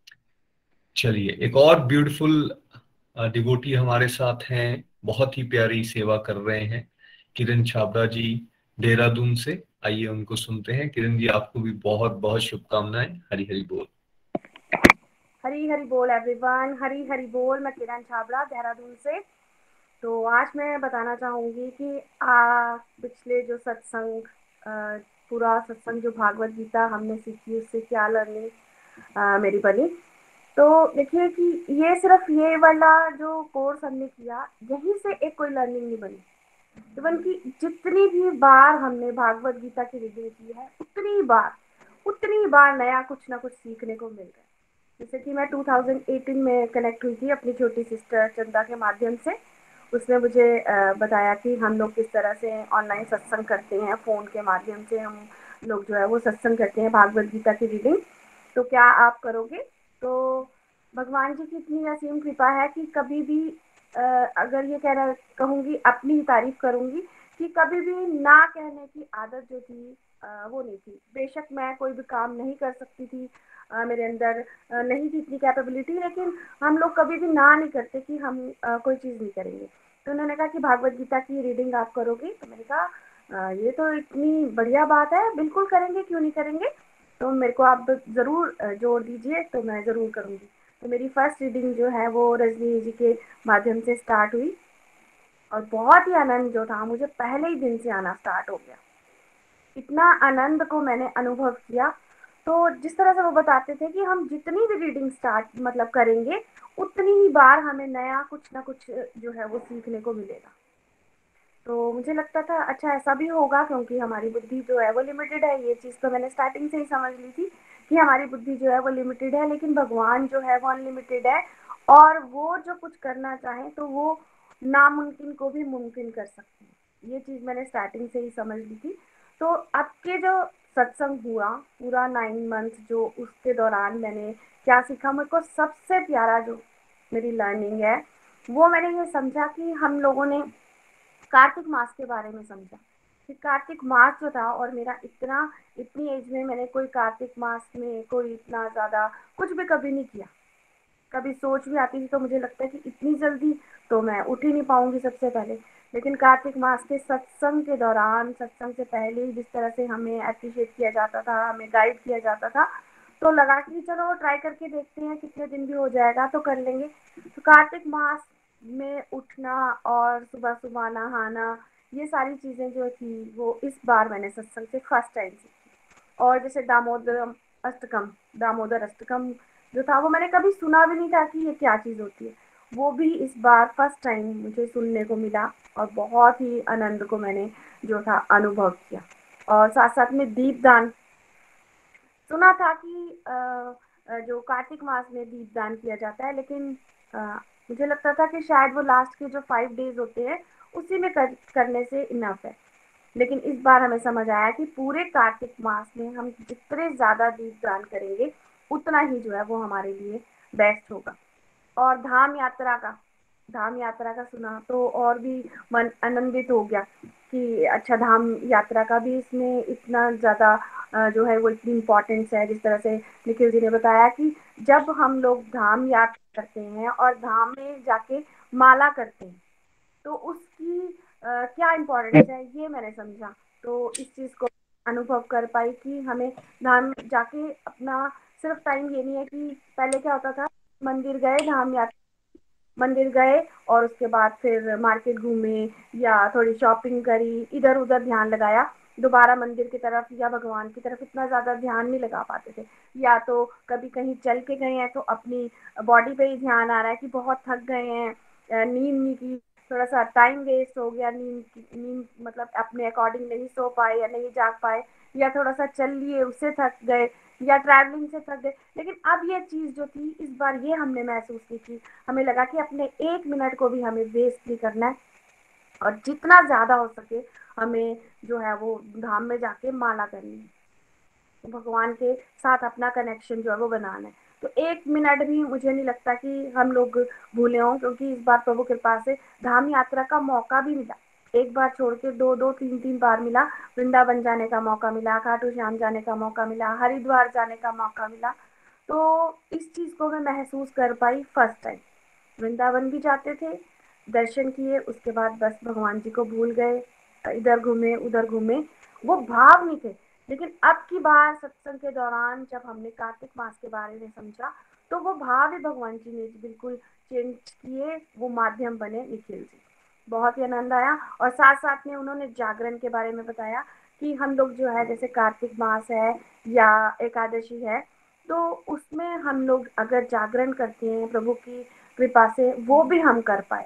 चलिए, एक और ब्यूटीफुल डिवोटी हमारे साथ हैं, बहुत ही प्यारी सेवा कर रहे हैं, किरण छाबड़ा जी देहरादून से। आइए उनको सुनते हैं। किरण जी, आपको भी बहुत बहुत शुभकामनाएं। हरी हरी बोल। हरी हरी बोल एवरीवन, हरी हरी बोल। मैं किरण छाबड़ा देहरादून से। तो आज मैं बताना चाहूँगी कि आ, पिछले जो सत्संग आ, पूरा सत्संग जो भागवत गीता हमने सीखी उससे क्या लर्निंग मेरी बनी। तो देखिए कि ये सिर्फ ये वाला जो कोर्स हमने किया यहीं से एक कोई लर्निंग नहीं बनी, इवन कि जितनी भी बार हमने भागवत गीता की रीडिंग की है उतनी बार उतनी बार नया कुछ ना कुछ सीखने को मिल रहा है। जैसे कि मैं दो हज़ार अठारह में कनेक्ट हुई थी अपनी छोटी सिस्टर चंदा के माध्यम से। उसने मुझे बताया कि हम लोग किस तरह से ऑनलाइन सत्संग करते हैं, फ़ोन के माध्यम से हम लोग जो है वो सत्संग करते हैं भागवत गीता की रीडिंग। तो क्या आप करोगे? तो भगवान जी की इतनी असीम कृपा है कि कभी भी अगर ये कहना कहूँगी, अपनी तारीफ करूँगी कि कभी भी ना कहने की आदत जो थी वो नहीं थी। बेशक मैं कोई भी काम नहीं कर सकती थी, आ, मेरे अंदर आ, नहीं थी इतनी कैपेबिलिटी, लेकिन हम लोग कभी भी ना नहीं करते कि हम आ, कोई चीज़ नहीं करेंगे। तो उन्होंने कहा कि भागवत गीता की रीडिंग आप करोगे? तो मैंने कहा ये तो इतनी बढ़िया बात है, बिल्कुल करेंगे, क्यों नहीं करेंगे। तो मेरे को आप ज़रूर जोड़ दीजिए, तो मैं ज़रूर करूँगी। तो मेरी फर्स्ट रीडिंग जो है वो रजनी जी के माध्यम से स्टार्ट हुई और बहुत ही आनंद जो था मुझे पहले ही दिन से आना स्टार्ट हो गया। इतना आनंद को मैंने अनुभव किया। तो जिस तरह से वो बताते थे कि हम जितनी भी रीडिंग स्टार्ट मतलब करेंगे उतनी ही बार हमें नया कुछ ना कुछ जो है वो सीखने को मिलेगा। तो मुझे लगता था अच्छा ऐसा भी होगा, क्योंकि हमारी बुद्धि जो है वो लिमिटेड है। ये चीज़ तो मैंने स्टार्टिंग से ही समझ ली थी कि हमारी बुद्धि जो है वो लिमिटेड है, लेकिन भगवान जो है वो अनलिमिटेड है और वो जो कुछ करना चाहें तो वो नामुमकिन को भी मुमकिन कर सकते हैं। ये चीज़ मैंने स्टार्टिंग से ही समझ ली थी। तो अब के जो सत्संग हुआ पूरा नाइन मंथ, जो उसके दौरान मैंने क्या सीखा, मेरे को सबसे प्यारा जो मेरी लर्निंग है वो मैंने ये समझा कि हम लोगों ने कार्तिक मास के बारे में समझा कि कार्तिक मास जो था, और मेरा इतना इतनी एज में मैंने कोई कार्तिक मास में कोई इतना ज़्यादा कुछ भी कभी नहीं किया। कभी सोच भी आती थी तो मुझे लगता है कि इतनी जल्दी तो मैं उठ ही नहीं पाऊंगी सबसे पहले। लेकिन कार्तिक मास के सत्संग के दौरान, सत्संग से पहले ही जिस तरह से हमें अप्रिशिएट किया जाता था, हमें गाइड किया जाता था, तो लगा कि चलो ट्राई करके देखते हैं, कितने दिन भी हो जाएगा तो कर लेंगे। तो कार्तिक मास में उठना और सुबह सुबह नहाना, ये सारी चीज़ें जो थी वो इस बार मैंने सत्संग से फर्स्ट टाइम सीखी। और जैसे दामोदर अष्टकम दामोदर अष्टकम जो था वो मैंने कभी सुना भी नहीं था कि ये क्या चीज़ होती है, वो भी इस बार फर्स्ट टाइम मुझे सुनने को मिला और बहुत ही आनंद को मैंने जो था अनुभव किया। और साथ साथ में दीपदान सुना था कि आ, जो कार्तिक मास में दीपदान किया जाता है, लेकिन आ, मुझे लगता था कि शायद वो लास्ट के जो फाइव डेज होते हैं उसी में कर, करने से इनफ है। लेकिन इस बार हमें समझ आया कि पूरे कार्तिक मास में हम जितने ज़्यादा दीपदान करेंगे उतना ही जो है वो हमारे लिए बेस्ट होगा। और धाम यात्रा का धाम यात्रा का सुना तो और भी मन आनंदित हो गया कि अच्छा धाम यात्रा का भी इसमें इतना ज़्यादा जो है वो इतनी इम्पोर्टेंस है। जिस तरह से निखिल जी ने बताया कि जब हम लोग धाम यात्रा करते हैं और धाम में जाके माला करते हैं तो उसकी आ, क्या इम्पोर्टेंस है ये मैंने समझा। तो इस चीज़ को अनुभव कर पाई कि हमें धाम जाके अपना सिर्फ टाइम ये नहीं है कि पहले क्या होता था, मंदिर गए धाम यात्रा मंदिर गए और उसके बाद फिर मार्केट घूमे या थोड़ी शॉपिंग करी, इधर उधर ध्यान लगाया, दोबारा मंदिर की तरफ या भगवान की तरफ इतना ज़्यादा ध्यान नहीं लगा पाते थे। या तो कभी कहीं चल के गए हैं तो अपनी बॉडी पे ही ध्यान आ रहा है कि बहुत थक गए हैं, नींद नहीं की, थोड़ा सा टाइम वेस्ट हो गया, नींद नींद मतलब अपने अकॉर्डिंग नहीं सो पाए या नहीं जाग पाए, या थोड़ा सा चल लिए उससे थक गए, या ट्रैवलिंग से थक गए। लेकिन अब ये चीज़ जो थी इस बार ये हमने महसूस की थी, हमें लगा कि अपने एक मिनट को भी हमें वेस्ट नहीं करना है और जितना ज़्यादा हो सके हमें जो है वो धाम में जाके माला करनी है, भगवान के साथ अपना कनेक्शन जो है वो बनाना है। तो एक मिनट भी मुझे नहीं लगता कि हम लोग भूले हों, क्योंकि इस बार प्रभु कृपा से धाम यात्रा का मौका भी मिला, एक बार छोड़ के दो दो तीन तीन बार मिला। वृंदावन जाने का मौका मिला, खाटू श्याम जाने का मौका मिला, हरिद्वार जाने का मौका मिला। तो इस चीज़ को मैं महसूस कर पाई फर्स्ट टाइम। वृंदावन भी जाते थे, दर्शन किए, उसके बाद बस भगवान जी को भूल गए, इधर घूमे उधर घूमे, वो भाव नहीं थे। लेकिन अब की बार सत्संग के दौरान जब हमने कार्तिक मास के बारे में समझा तो वो भाव ही भगवान जी ने बिल्कुल चेंज किए, वो माध्यम बने निखिल जी। बहुत ही आनंद आया। और साथ साथ में उन्होंने जागरण के बारे में बताया कि हम लोग जो है जैसे कार्तिक मास है या एकादशी है तो उसमें हम लोग अगर जागरण करते हैं प्रभु की कृपा से वो भी हम कर पाए।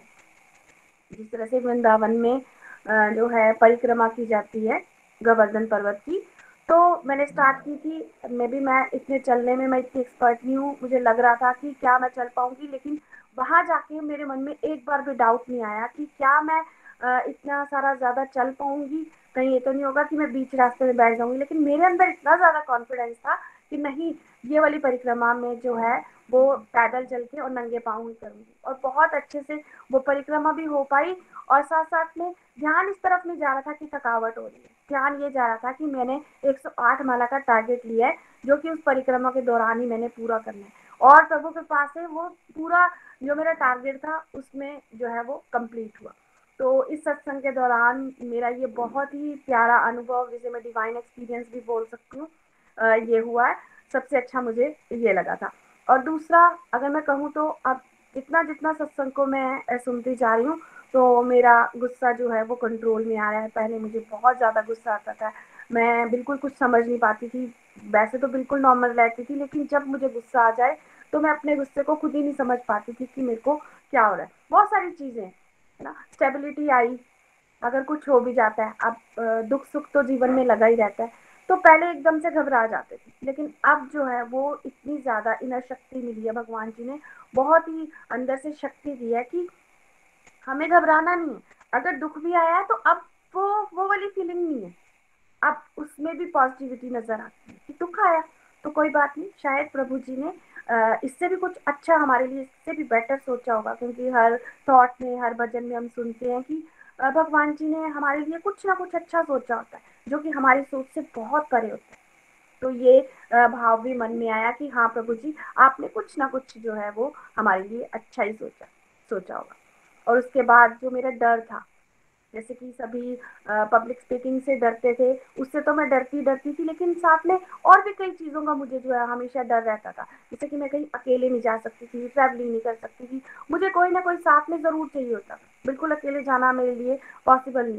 जिस तरह से वृंदावन में जो है परिक्रमा की जाती है गोवर्धन पर्वत की, तो मैंने स्टार्ट की थी, मे भी मैं इतने चलने में मैं इतनी एक्सपर्ट नहीं हूँ, मुझे लग रहा था कि क्या मैं चल पाऊंगी, लेकिन वहां जाके मेरे मन में एक बार भी डाउट नहीं आया कि क्या मैं इतना सारा ज़्यादा चल पाऊंगी, कहीं ये तो नहीं होगा कि मैं बीच रास्ते में बैठ जाऊंगी। लेकिन मेरे अंदर इतना ज़्यादा कॉन्फिडेंस था कि नहीं, ये वाली परिक्रमा में जो है वो पैदल चल के और नंगे पाँव ही करूंगी। और बहुत अच्छे से वो परिक्रमा भी हो पाई। और साथ साथ में ध्यान इस तरफ नहीं जा रहा था कि थकावट हो रही है, ध्यान ये जा रहा था कि मैंने एक सौ आठ माला का टारगेट लिया है जो कि उस परिक्रमा के दौरान ही मैंने पूरा करना है। और प्रभु के पास से वो पूरा जो मेरा टारगेट था उसमें जो है वो कंप्लीट हुआ। तो इस सत्संग के दौरान मेरा ये बहुत ही प्यारा अनुभव, जिसे मैं डिवाइन एक्सपीरियंस भी बोल सकती हूँ, ये हुआ है। सबसे अच्छा मुझे ये लगा था। और दूसरा अगर मैं कहूँ तो अब जितना जितना सत्संग को मैं सुनती जा रही हूँ तो मेरा गुस्सा जो है वो कंट्रोल में आ रहा है। पहले मुझे बहुत ज़्यादा गुस्सा आता था, मैं बिल्कुल कुछ समझ नहीं पाती थी, वैसे तो बिल्कुल नॉर्मल रहती थी, लेकिन जब मुझे गुस्सा आ जाए तो मैं अपने गुस्से को खुद ही नहीं समझ पाती थी कि मेरे को क्या हो रहा है। बहुत सारी चीज़ें है ना, स्टेबिलिटी आई, अगर कुछ हो भी जाता है, अब दुख सुख तो जीवन में लगा ही रहता है, तो पहले एकदम से घबरा जाते थे, लेकिन अब जो है वो इतनी ज़्यादा इनर शक्ति मिली है, भगवान जी ने बहुत ही अंदर से शक्ति दी है कि हमें घबराना नहीं है। अगर दुख भी आया है तो अब वो वो वाली फीलिंग नहीं है, अब उसमें भी पॉजिटिविटी नजर आती है कि दुख आया तो कोई बात नहीं, शायद प्रभु जी ने इससे भी कुछ अच्छा हमारे लिए, इससे भी बेटर सोचा होगा। क्योंकि हर थॉट में, हर भजन में हम सुनते हैं कि भगवान जी ने हमारे लिए कुछ ना कुछ अच्छा सोचा होता है जो कि हमारी सोच से बहुत परे होता है। तो ये भाव भी मन में आया कि हाँ प्रभु जी, आपने कुछ ना कुछ जो है वो हमारे लिए अच्छा ही सोचा सोचा होगा। और उसके बाद जो मेरा डर था, जैसे कि सभी पब्लिक स्पीकिंग से डरते थे, उससे तो मैं डरती डरती थी, लेकिन साथ में और भी कई चीज़ों का मुझे जो है हमेशा डर रहता था। जैसे कि मैं कहीं अकेले नहीं जा सकती थी, ट्रैवलिंग नहीं कर सकती थी, मुझे कोई ना कोई साथ में ज़रूर चाहिए होता, बिल्कुल अकेले जाना मेरे लिए पॉसिबल नहीं था।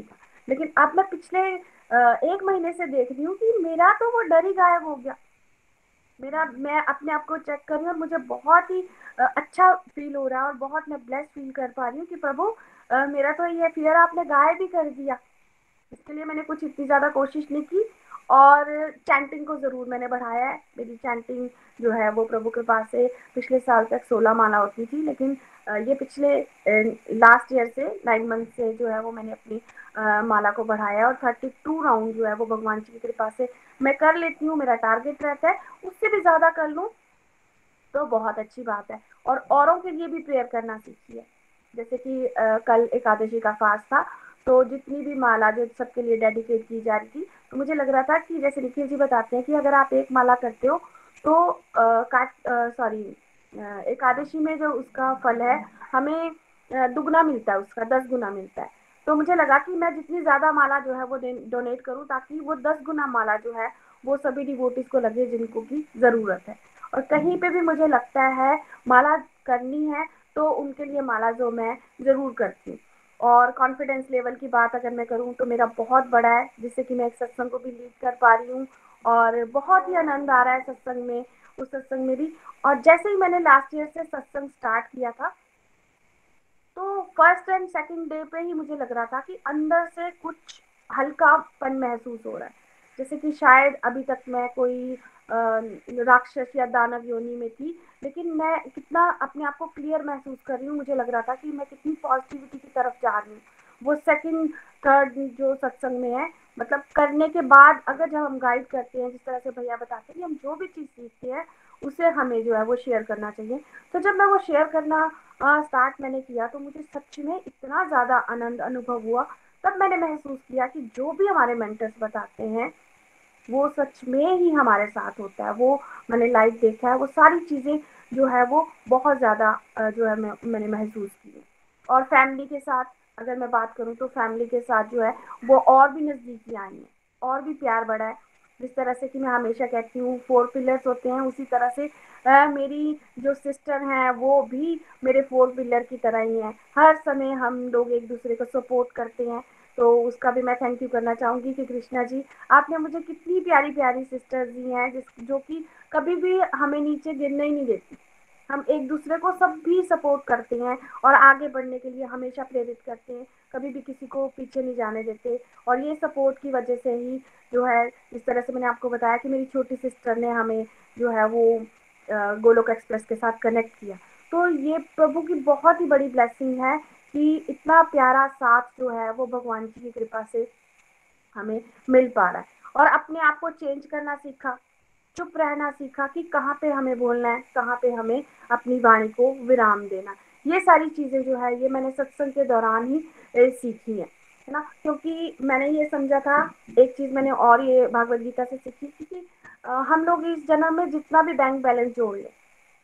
लेकिन अब मैं पिछले एक महीने से देख रही हूँ कि मेरा तो वो डर ही गायब हो गया। मेरा मैं अपने आप को चेक कर रही हूँ और मुझे बहुत ही अच्छा फील हो रहा है और बहुत मैं ब्लेस फील कर पा रही हूँ कि प्रभु मेरा तो ये फियर आपने गायब ही कर दिया। इसके लिए मैंने कुछ इतनी ज़्यादा कोशिश नहीं की और चैंटिंग को ज़रूर मैंने बढ़ाया है। मेरी चैंटिंग जो है वो प्रभु के पास से पिछले साल तक सोलह माला होती थी, लेकिन ये पिछले लास्ट ईयर से नाइन मंथ से जो है वो मैंने अपनी आ, माला को बढ़ाया और थर्टी टू राउंड जो है वो भगवान जी की कृपा से मैं कर लेती हूँ। मेरा टारगेट रहता है उससे भी ज़्यादा कर लूँ तो बहुत अच्छी बात है। और औरों के लिए भी प्रेयर करना सीखिए। जैसे कि आ, कल एकादशी का फास्ट था, तो जितनी भी माला जो सबके लिए डेडिकेट की जा रही थी, तो मुझे लग रहा था कि जैसे निखिल जी बताते हैं कि अगर आप एक माला करते हो तो सॉरी एकादशी में जो उसका फल है हमें दुगना मिलता है, उसका दस गुना मिलता है। तो मुझे लगा कि मैं जितनी ज़्यादा माला जो है वो डोनेट करूँ ताकि वो दस गुना माला जो है वो सभी डिवोटीज को लगे जिनको की ज़रूरत है। और कहीं पे भी मुझे लगता है माला करनी है तो उनके लिए माला जो मैं ज़रूर करती हूँ। और कॉन्फिडेंस लेवल की बात अगर मैं करूँ तो मेरा बहुत बड़ा है, जिससे कि मैं एक सत्संग को भी लीड कर पा रही हूँ और बहुत ही आनंद आ रहा है सत्संग में, उस सत्संग में भी। और जैसे ही मैंने लास्ट ईयर से सत्संग स्टार्ट किया था तो फर्स्ट एंड सेकंड डे पे ही मुझे लग रहा था कि अंदर से कुछ हल्कापन महसूस हो रहा है, जैसे कि शायद अभी तक मैं कोई राक्षस या दानव योनि में थी, लेकिन मैं कितना अपने आप को क्लियर महसूस कर रही हूँ। मुझे लग रहा था कि मैं कितनी पॉजिटिविटी की तरफ जा रही हूँ। वो सेकंड थर्ड जो सत्संग में है, मतलब करने के बाद अगर जब हम गाइड करते हैं, जिस तरह से भैया बताते हैं कि हम जो भी चीज़ सीखते हैं उसे हमें जो है वो शेयर करना चाहिए। तो जब मैं वो शेयर करना स्टार्ट मैंने किया तो मुझे सच में इतना ज़्यादा आनंद अनुभव हुआ। तब मैंने महसूस किया कि जो भी हमारे मेंटर्स बताते हैं वो सच में ही हमारे साथ होता है। वो मैंने लाइव देखा है, वो सारी चीज़ें जो है वो बहुत ज़्यादा जो है मैं मैंने महसूस की। और फैमिली के साथ अगर मैं बात करूँ तो फैमिली के साथ जो है वो और भी नज़दीकी आई है और भी प्यार बढ़ा है। जिस तरह से कि मैं हमेशा कहती हूँ फोर पिलर्स होते हैं, उसी तरह से आ, मेरी जो सिस्टर हैं वो भी मेरे फोर पिलर की तरह ही हैं। हर समय हम लोग एक दूसरे को सपोर्ट करते हैं, तो उसका भी मैं थैंक यू करना चाहूँगी कि कृष्णा जी आपने मुझे कितनी प्यारी प्यारी सिस्टर्स दी हैं जिस जो कि कभी भी हमें नीचे गिरने ही नहीं देती। हम एक दूसरे को सब भी सपोर्ट करते हैं और आगे बढ़ने के लिए हमेशा प्रेरित करते हैं, कभी भी किसी को पीछे नहीं जाने देते। और ये सपोर्ट की वजह से ही जो है, इस तरह से मैंने आपको बताया कि मेरी छोटी सिस्टर ने हमें जो है वो गोलोक एक्सप्रेस के साथ कनेक्ट किया। तो ये प्रभु की बहुत ही बड़ी ब्लेसिंग है कि इतना प्यारा साथ जो है वो भगवान जी की कृपा से हमें मिल पा रहा है। और अपने आप को चेंज करना सीखा, चुप रहना सीखा कि कहाँ पे हमें बोलना है, कहाँ पे हमें अपनी वाणी को विराम देना। ये सारी चीज़ें जो है ये मैंने सत्संग के दौरान ही सीखी है है ना। क्योंकि मैंने ये समझा था, एक चीज़ मैंने और ये भागवत गीता से सीखी थी कि हम लोग इस जन्म में जितना भी बैंक बैलेंस जोड़ ले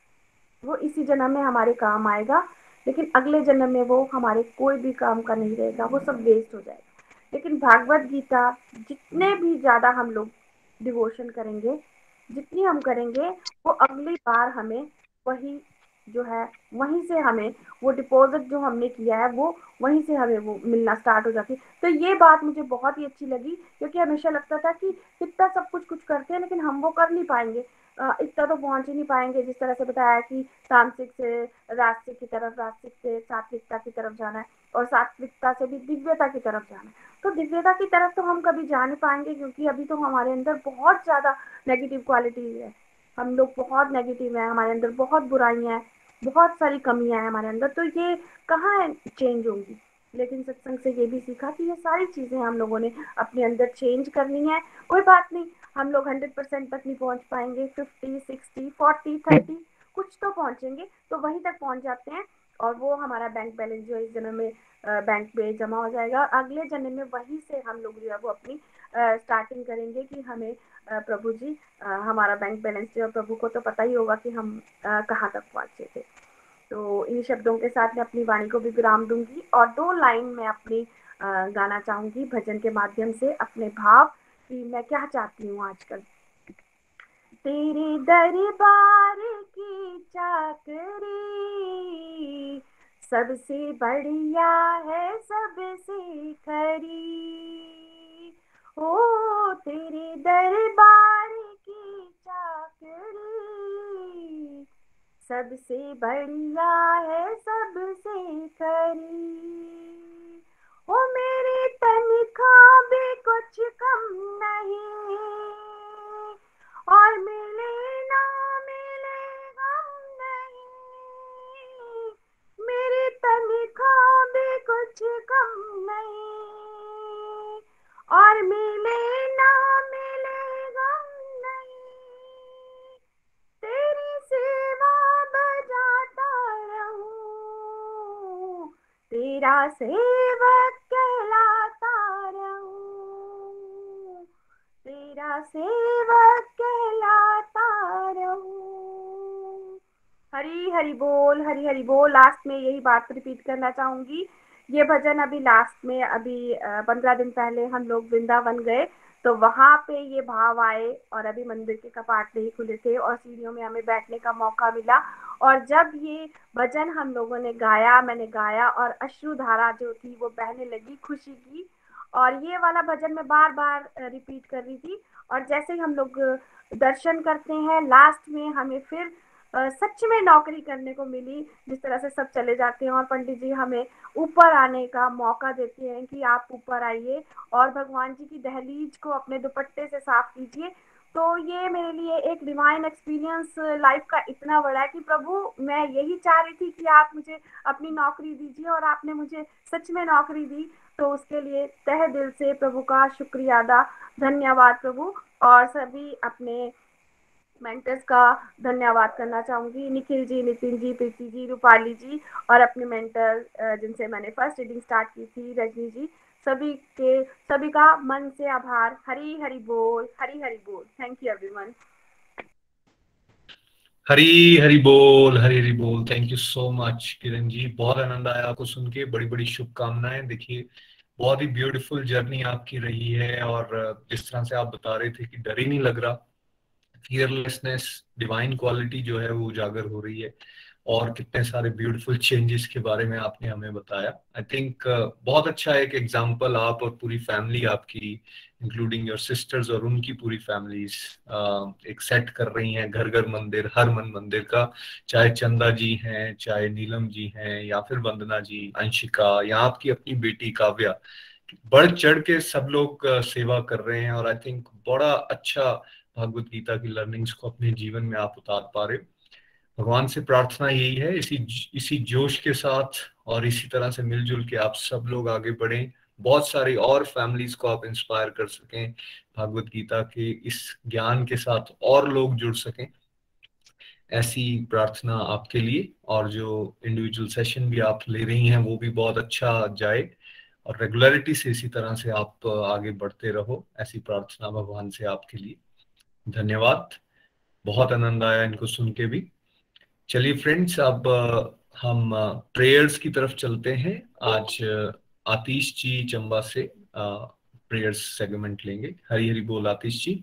वो इसी जन्म में हमारे काम आएगा, लेकिन अगले जन्म में वो हमारे कोई भी काम का नहीं रहेगा, वो सब वेस्ट हो जाएगा। लेकिन भागवत गीता जितने भी ज़्यादा हम लोग डिवोशन करेंगे, जितनी हम करेंगे, वो अगली बार हमें वही जो है वहीं से हमें वो डिपॉजिट जो हमने किया है वो वहीं से हमें वो मिलना स्टार्ट हो जाती है। तो ये बात मुझे बहुत ही अच्छी लगी, क्योंकि हमेशा लगता था कि कितना सब कुछ कुछ करते हैं लेकिन हम वो कर नहीं पाएंगे, इतना तो पहुंच ही नहीं पाएंगे। जिस तरह से बताया कि तामसिक से रास्तिक की तरफ, रास्तिक से सात्विकता की तरफ जाना है और सात्विकता से भी दिव्यता की तरफ जाना है। तो दिव्यता की तरफ तो हम कभी जा नहीं पाएंगे, क्योंकि अभी तो हमारे अंदर बहुत ज़्यादा नेगेटिव क्वालिटी है, हम लोग बहुत नेगेटिव हैं, हमारे अंदर बहुत बुराइयां हैं, बहुत सारी कमियां हैं हमारे अंदर। तो ये कहाँ चेंज होंगी। लेकिन सत्संग से ये भी सीखा कि ये सारी चीज़ें हम लोगों ने अपने अंदर चेंज करनी है। कोई बात नहीं, हम लोग हंड्रेड परसेंट तक नहीं पहुंच पाएंगे, फिफ्टी सिक्सटी फोर्टी थर्टी कुछ तो पहुंचेंगे, तो वहीं तक पहुंच जाते हैं और वो हमारा बैंक बैलेंस जो इस जन्म में बैंक पे जमा हो जाएगा। अगले जन्म में वहीं से हम लोग जो है वो अपनी स्टार्टिंग करेंगे कि हमें प्रभु जी हमारा बैंक बैलेंस जो है, प्रभु को तो पता ही होगा कि हम कहाँ तक पहुँचे थे। तो इन शब्दों के साथ मैं अपनी वाणी को भी विराम दूंगी और दो लाइन में अपनी गाना चाहूंगी भजन के माध्यम से अपने भाव कि मैं क्या चाहती हूँ आजकल। तेरे दरबार की चाकरी सबसे बढ़िया है सबसे खरी, ओ तेरे दरबार की चाकरी, सबसे बढ़िया है सबसे खरी, ओ मेरी तनख्वाह भी कुछ कम नहीं, और मिले ना मिले गम नहीं, मेरी तनख्वाह भी कुछ कम नहीं, और मिले ना मिले गम नहीं, तेरी सेवा बजाता रहूं, तेरा सेवक कहलाता रहूं, तेरा सेवक कहलाता रहूं। हरी हरी बोल, हरी हरी बोल। लास्ट में यही बात रिपीट करना चाहूंगी। ये भजन अभी लास्ट में, अभी पंद्रह दिन पहले हम लोग वृंदावन गए, तो वहां पे ये भाव आए, और अभी मंदिर के कपाट नहीं खुले थे और सीढ़ियों में हमें बैठने का मौका मिला, और जब ये भजन हम लोगों ने गाया, मैंने गाया, और अश्रुधारा जो थी वो बहने लगी खुशी की, और ये वाला भजन मैं बार बार रिपीट कर रही थी। और जैसे ही हम लोग दर्शन करते हैं, लास्ट में हमें फिर Uh, सच में नौकरी करने को मिली, जिस तरह से सब चले जाते हैं और पंडित जी हमें ऊपर आने का मौका देते हैं कि आप ऊपर आइए और भगवान जी की दहलीज को अपने दुपट्टे से साफ कीजिए। तो ये मेरे लिए एक डिवाइन एक्सपीरियंस लाइफ का इतना बड़ा है कि प्रभु, मैं यही चाह रही थी कि आप मुझे अपनी नौकरी दीजिए, और आपने मुझे सच में नौकरी दी। तो उसके लिए तहे दिल से प्रभु का शुक्रिया अदा, धन्यवाद प्रभु। और सभी अपने मेंटर्स का धन्यवाद करना चाहूंगी, निखिल जी, नितिन जी, प्रीति जी, रूपाली जी, और अपने मेंटर जिनसे मैंने फर्स्ट रीडिंग स्टार्ट की थी, रजनी जी, सभी के सभी का मन से आभार। हरी हरी बोल, हरी हरी बोल। Thank you everyone. Hari Hari बोल, हरी हरी बोल। Thank you so much Kiran ji, बहुत आनंद आया आपको सुन के, बड़ी बड़ी शुभकामनाएं। देखिए, बहुत ही ब्यूटीफुल जर्नी आपकी रही है, और जिस तरह से आप बता रहे थे कि डर ही नहीं लग रहा, फियरलेसनेस, डिवाइन क्वालिटी जो है वो उजागर हो रही है, और कितने सारे ब्यूटीफुल चेंजेस के बारे में आपने हमें बताया। आई थिंक uh, बहुत अच्छा एक एग्जांपल आप और पूरी फैमिली आपकी, इंक्लूडिंग योर सिस्टर्स और उनकी पूरी फैमिलीज uh, एक सेट कर रही हैं घर घर मंदिर, हर मन मंदिर का। चाहे चंदा जी हैं, चाहे नीलम जी हैं, या फिर वंदना जी, अंशिका, या आपकी अपनी बेटी काव्या, बढ़ चढ़ के सब लोग uh, सेवा कर रहे हैं। और आई थिंक बड़ा अच्छा भगवत गीता की लर्निंग्स को अपने जीवन में आप उतार पा रहे हो। भगवान से प्रार्थना यही है, इसी इसी जोश के साथ और इसी तरह से मिलजुल के आप सब लोग आगे बढ़ें, बहुत सारी और फैमिलीज को आप इंस्पायर कर सकें, भगवत गीता के इस ज्ञान के साथ और लोग जुड़ सकें, ऐसी प्रार्थना आपके लिए। और जो इंडिविजुअल सेशन भी आप ले रही हैं वो भी बहुत अच्छा जाए, और रेगुलरिटी से इसी तरह से आप आगे बढ़ते रहो, ऐसी प्रार्थना भगवान से आपके लिए। धन्यवाद, बहुत आनंद आया इनको सुन के भी। चलिए फ्रेंड्स, अब हम प्रेयर्स की तरफ चलते हैं। आज आतिश जी चंबा से प्रेयर्स सेगमेंट लेंगे। हरी हरी बोल आतिश जी।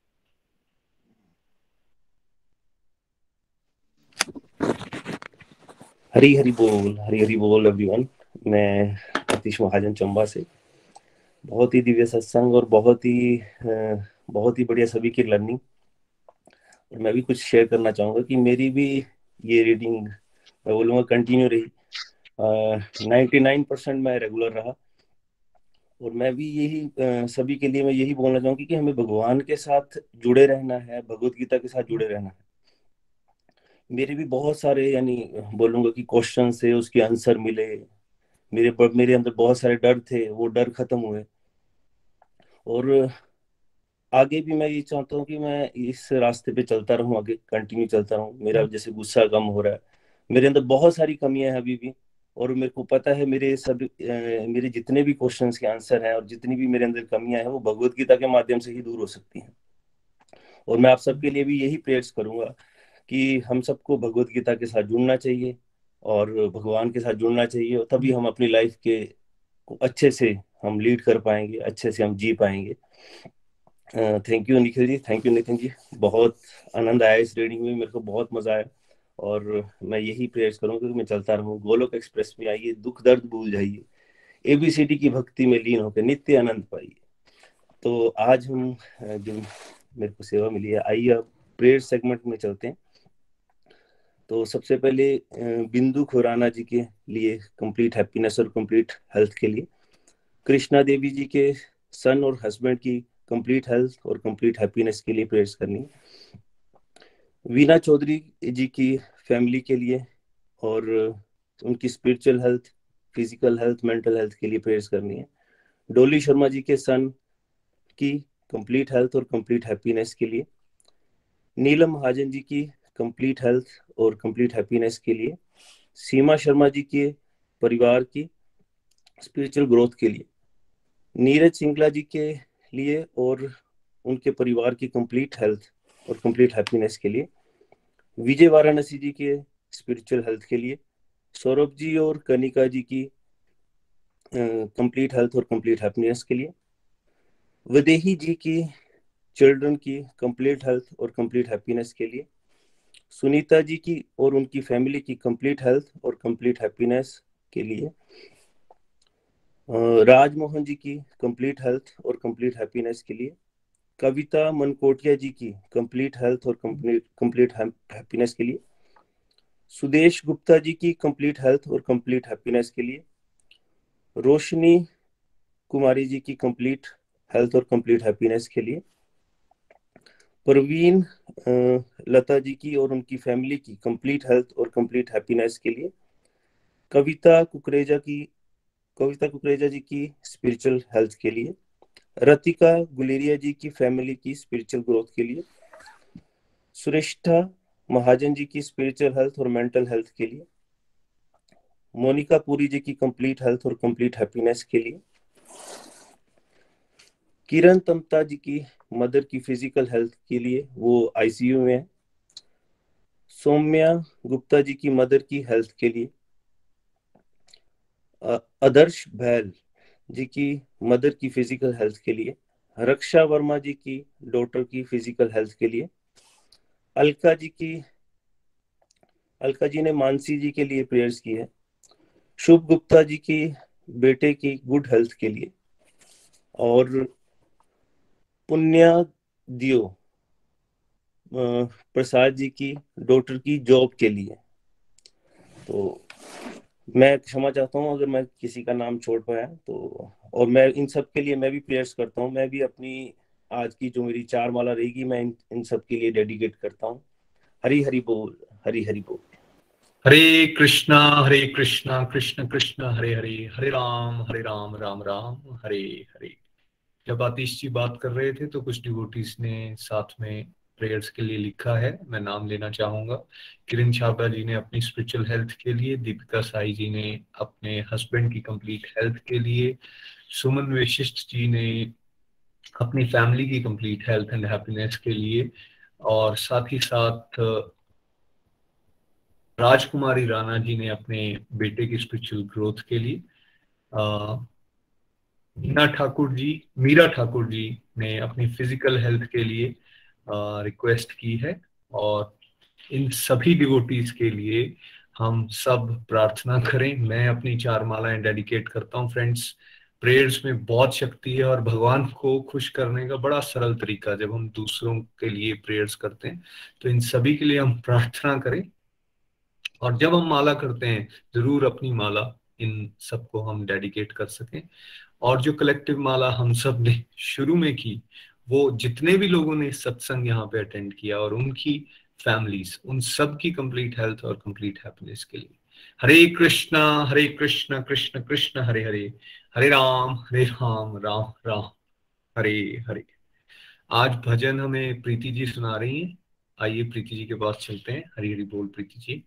हरी हरी बोल, हरी हरी बोल एवरीवन। मैं आतिश महाजन चंबा से। बहुत ही दिव्य सत्संग और बहुत ही बहुत ही बढ़िया सभी की लर्निंग। और मैं भी कुछ शेयर करना चाहूँगा कि मेरी भी ये रीडिंग मैं बोलूँगा कंटिन्यू रही। नाइन्टी नाइन परसेंट मैं रेगुलर रहा, और मैं भी यही आ, सभी के लिए मैं यही बोलना चाहूँगी कि हमें भगवान के साथ जुड़े रहना है, भगवत गीता के साथ जुड़े रहना है। मेरे भी बहुत सारे यानी बोलूँगा कि क्वेश्चन से उसके आंसर मिले। मेरे मेरे अंदर बहुत सारे डर थे, वो डर खत्म हुए। और आगे भी मैं ये चाहता हूँ कि मैं इस रास्ते पे चलता रहूँ, आगे कंटिन्यू चलता रहूँ। मेरा जैसे गुस्सा कम हो रहा है, मेरे अंदर बहुत सारी कमियां हैं अभी भी, और मेरे को पता है मेरे सब मेरे जितने भी क्वेश्चंस के आंसर हैं और जितनी भी मेरे अंदर कमियां हैं वो भगवत गीता के माध्यम से ही दूर हो सकती हैं। और मैं आप सबके लिए भी यही प्रेयर्स करूंगा कि हम सबको भगवत गीता के साथ जुड़ना चाहिए और भगवान के साथ जुड़ना चाहिए, और तभी हम अपनी लाइफ के को अच्छे से हम लीड कर पाएंगे, अच्छे से हम जी पाएंगे। Thank you Nikhil ji, thank you Nitin ji, बहुत आनंद आया इस रीडिंग में, मेरे को बहुत मजा आया। और मैं यही प्रेयर्स करूंगा कि मैं चलता रहूं। गोलोक एक्सप्रेस में आइए, दुख दर्द भूल जाइए, एबीसीडी की भक्ति में लीन होकर नित्य आनंद पाइए। तो आज हम जो मेरे को सेवा मिली है, आइए अब प्रेयर सेगमेंट में चलते हैं। तो सबसे पहले बिंदु खुराना जी के लिए कंप्लीट हैप्पीनेस और कंप्लीट हेल्थ के लिए, कृष्णा देवी जी के सन और हस्बैंड की कंप्लीट हेल्थ और कंप्लीट हैप्पीनेस के लिए प्रेयर्स करनी है, वीना चौधरी जी की फैमिली के लिए और उनकी spiritual health, physical health, mental health के लिए प्रेयर्स करनी है, डोली शर्मा जी के सन की कंप्लीट हेल्थ और कंप्लीट हैप्पीनेस के लिए, नीलम महाजन जी की कंप्लीट हेल्थ और कंप्लीट हैप्पीनेस के लिए, सीमा शर्मा जी के परिवार की स्पिरिचुअल ग्रोथ के लिए, नीरज सिंगला जी के लिए और उनके परिवार की कंप्लीट हेल्थ और कंप्लीट हैप्पीनेस के लिए, विजय वाराणसी जी के स्पिरिचुअल हेल्थ के लिए, सौरभ जी और कनिका जी की कंप्लीट हेल्थ और कंप्लीट हैप्पीनेस के लिए, वदेही जी की चिल्ड्रन की कंप्लीट हेल्थ और कंप्लीट हैप्पीनेस के लिए, सुनीता जी की और उनकी फैमिली की कंप्लीट हेल्थ और कंप्लीट हैप्पीनेस के लिए, राजमोहन जी की कंप्लीट हेल्थ और कंप्लीट हैप्पीनेस के लिए, कविता मनकोटिया जी की कंप्लीट हेल्थ और कंप्लीट कंप्लीट हैप्पीनेस के लिए, सुदेश गुप्ता जी की कंप्लीट हेल्थ और कंप्लीट हैप्पीनेस के लिए, रोशनी कुमारी जी की कंप्लीट हेल्थ और कंप्लीट हैप्पीनेस के लिए, परवीन लता जी की और उनकी फैमिली की कंप्लीट हेल्थ और कंप्लीट हैप्पीनेस के लिए, कविता कुकरेजा की कविता कुकरेजा जी की स्पिरिचुअल हेल्थ के लिए, रतिका गुलेरिया जी की फैमिली की स्पिरिचुअल ग्रोथ के लिए, सुरेष्ठा महाजन जी की स्पिरिचुअल हेल्थ और मेंटल हेल्थ के लिए, मोनिका पुरी जी की कंप्लीट हेल्थ और कंप्लीट हैप्पीनेस के लिए, किरण तमता जी की मदर की फिजिकल हेल्थ के लिए, वो आईसीयू में है, सौम्या गुप्ता जी की मदर की हेल्थ के लिए, आदर्श भैल जी की मदर की फिजिकल हेल्थ के लिए, रक्षा वर्मा जी की डॉटर की फिजिकल हेल्थ के लिए, अलका जी की अलका जी ने मानसी जी के लिए प्रेयर्स की है, शुभ गुप्ता जी की बेटे की गुड हेल्थ के लिए, और पुण्या दियो प्रसाद जी की डॉटर की जॉब के लिए। तो मैं क्षमा चाहता हूँ अगर मैं किसी का नाम छोड़ पाया तो, और मैं इन सब के लिए मैं भी प्रेयर्स करता हूँ। मैं भी अपनी आज की जो मेरी चार माला रहेगी मैं इन, इन सब के लिए डेडिकेट करता हूँ। हरी हरी बोल, हरी हरी बोल। हरे कृष्णा हरे कृष्णा कृष्ण कृष्ण हरे हरे, हरे राम हरे राम राम राम हरे हरे। जब आतिश जी बात कर रहे थे तो कुछ डिवोटीज ने साथ में प्रेयर्स के लिए लिखा है, मैं नाम लेना चाहूंगा। किरण छाबड़ा जी ने अपनी स्पिरिचुअल हेल्थ के लिए, दीपिका साई जी ने अपने हस्बैंड की कंप्लीट हेल्थ के लिए, सुमन वशिष्ठ जी ने अपनी फैमिली की कंप्लीट हेल्थ एंड हैप्पीनेस के लिए, और साथ ही साथ राजकुमारी राणा जी ने अपने बेटे की स्पिरिचुअल ग्रोथ के लिए, मीना ठाकुर जी मीरा ठाकुर जी ने अपनी फिजिकल हेल्थ के लिए रिक्वेस्ट की है। और इन सभी डिवोटीज के लिए हम सब प्रार्थना करें। मैं अपनी चार मालाएं डेडिकेट करता हूं फ्रेंड्स। प्रेयर्स में बहुत शक्ति है और भगवान को खुश करने का बड़ा सरल तरीका, जब हम दूसरों के लिए प्रेयर्स करते हैं तो इन सभी के लिए हम प्रार्थना करें। और जब हम माला करते हैं जरूर अपनी माला इन सबको हम डेडिकेट कर सकें। और जो कलेक्टिव माला हम सब ने शुरू में की, वो जितने भी लोगों ने सत्संग यहाँ पे अटेंड किया और उनकी फैमिलीज, उन सब की कंप्लीट हेल्थ और कंप्लीट हैप्पीनेस के लिए। हरे कृष्णा हरे कृष्णा कृष्ण कृष्ण हरे हरे, हरे राम हरे राम राम राम हरे हरे। आज भजन हमें प्रीति जी सुना रही हैं। आइए प्रीति जी के पास चलते हैं। हरी हरी बोल प्रीति जी।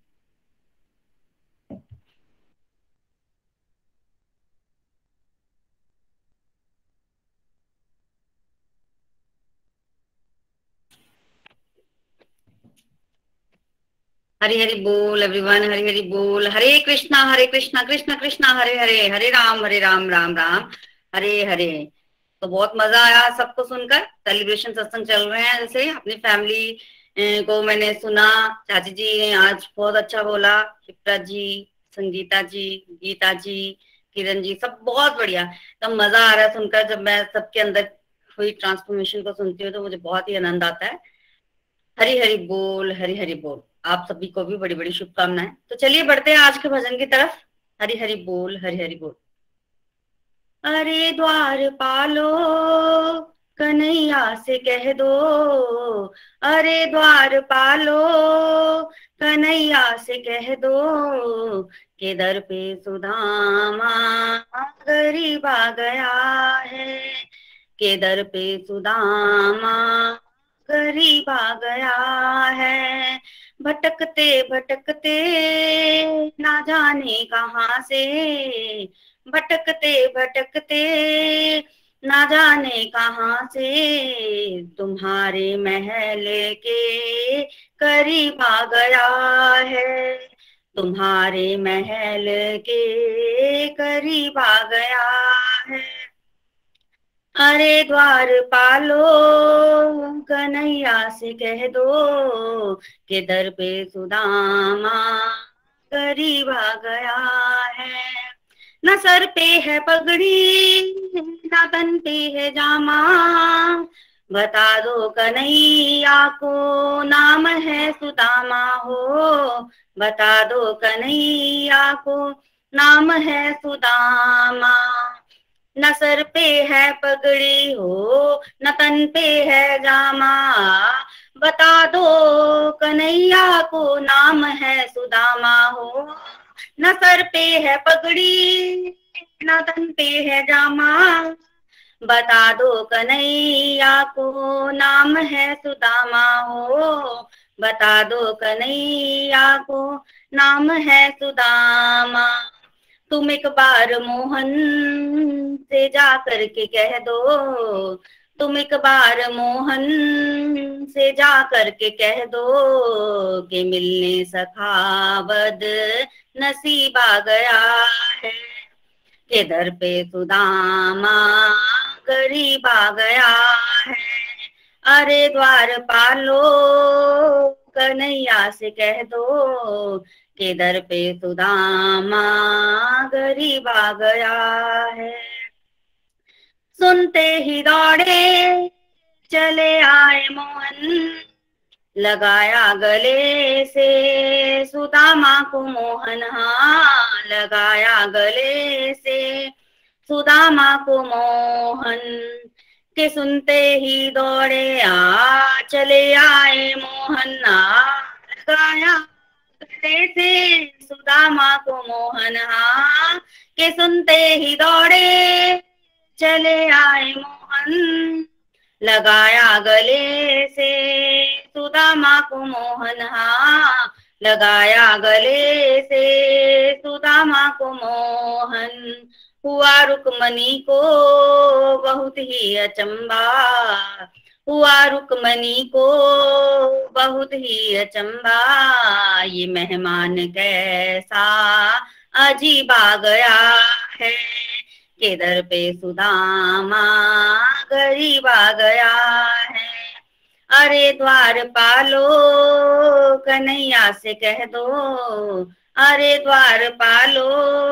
हरी हरी बोल एवरीवन, हरी हरी बोल। हरे कृष्णा हरे कृष्णा कृष्ण कृष्णा हरे हरे, हरे राम हरे राम राम राम हरे हरे। तो बहुत मजा आया सबको सुनकर। सेलिब्रेशन सत्संग चल रहे हैं, जैसे अपनी फैमिली को मैंने सुना। चाची जी ने आज बहुत अच्छा बोला, शिप्रा जी, संगीता जी, गीता जी, किरण जी, सब बहुत बढ़िया। तो मजा आ रहा है सुनकर। जब मैं सबके अंदर हुई ट्रांसफॉर्मेशन को सुनती हूँ तो मुझे बहुत ही आनंद आता है। हरी हरी बोल, हरी हरी बोल। आप सभी को भी बड़ी बड़ी शुभकामनाएं। तो चलिए बढ़ते हैं आज के भजन की तरफ। हरी हरी बोल, हरी हरी बोल। अरे द्वार पालो कन्हैया से कह दो, अरे द्वार पालो कन्हैया से कह दो, के दर पे सुदामा गरीब आ गया है, के दर पे सुदामा गरीब आ गया है। भटकते भटकते ना जाने कहाँ से, भटकते भटकते ना जाने कहाँ से, तुम्हारे महल के करीब आ गया है, तुम्हारे महल के करीब आ गया है। अरे द्वार पालो कन्हैया से कह दो, के दर पे सुदामा करीब आ गया है। न सर पे है पगड़ी, न तन पे है जामा, बता दो कन्हैया को नाम है सुदामा हो, बता दो कन्हैया को नाम है सुदामा। न सर पे है पगड़ी हो, न तन पे है जामा, बता दो कन्हैया को नाम है सुदामा हो। न सर पे है पगड़ी, न तन पे है जामा, बता दो कन्हैया को नाम है सुदामा हो, बता दो कन्हैया को नाम है सुदामा। तुम एक बार मोहन से जा कर के कह दो, तुम एक बार मोहन से जा कर के कह दो, कि मिलने सखावद नसीब आ गया है, के दर पे सुदामा गरीब आ गया है। अरे द्वार पालो कन्हैया से कह दो, के दर पे सुदामा गरीब आ गया है। सुनते ही दौड़े चले आए मोहन, लगाया गले से सुदामा को मोहन, हाँ लगाया गले से सुदामा को मोहन, के सुनते ही दौड़े आ चले आए मोहन, लगाया गले से सुदामा को मोहन, हाँ के सुनते ही दौड़े चले आए मोहन, लगाया गले से सुदामा को मोहन, हाँ लगाया गले से सुदामा को मोहन। हुआ रुक्मणी को बहुत ही अचंबा, हुआ रुक्मणी को बहुत ही अचंबा, ये मेहमान कैसा अजीब आ गया है, के दर पे सुदामा गरीब आ गया है। अरे द्वार पालो कन्हैया से कह दो, अरे द्वार पालो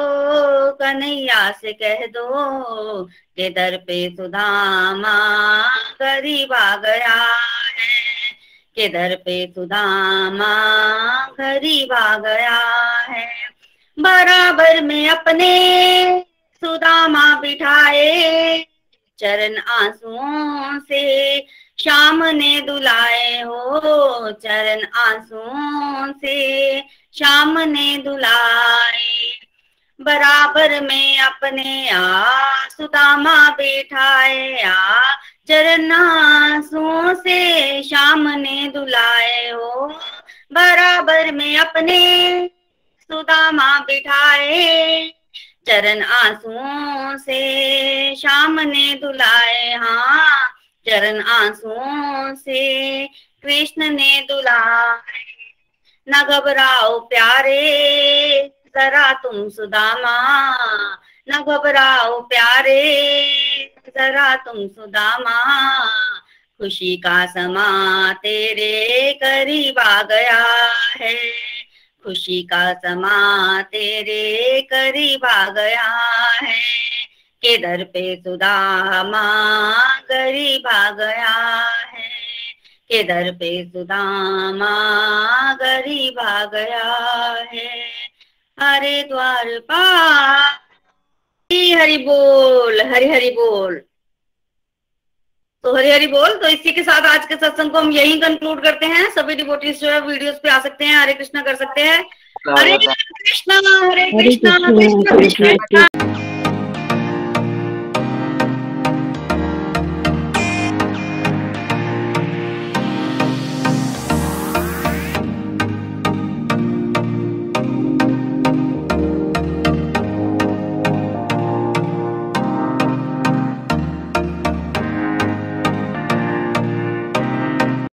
कन्हैया से कह दो, के दर पे सुदामा गरीब आ गया है, के दर पे सुदामा गरीब आ गया है। बराबर में अपने सुदामा बिठाए, चरण आंसुओं से श्याम ने दुलाए हो, चरण आंसुओं से श्याम ने दुलाए। बराबर में अपने आ सुदामा बैठाए, आ चरण आंसुओं से श्याम ने दुलाए हो, बराबर में अपने सुदामा बिठाए, चरण आंसुओं से श्याम ने दुलाए, हाँ चरण आंसुओं से कृष्ण ने दुलाए। न घबराओ प्यारे जरा तुम सुदामा, न घबराओ प्यारे जरा तुम सुदामा, खुशी का समा तेरे करीब आ गया है, खुशी का समा तेरे करीब आ गया है, के दर पे सुदामा गरीब आ गया है, के दर पे सुदामा गरीब आ गया है, हरे द्वार पार हरि हरि बोल, हरि हरि बोल। तो हरि हरि बोल। तो इसी के साथ आज के सत्संग को हम यही कंक्लूड करते हैं। सभी डिवोटीज जो है वीडियोस पे आ सकते हैं, हरे कृष्णा कर सकते हैं। हरे कृष्णा हरे कृष्णा कृष्णा कृष्णा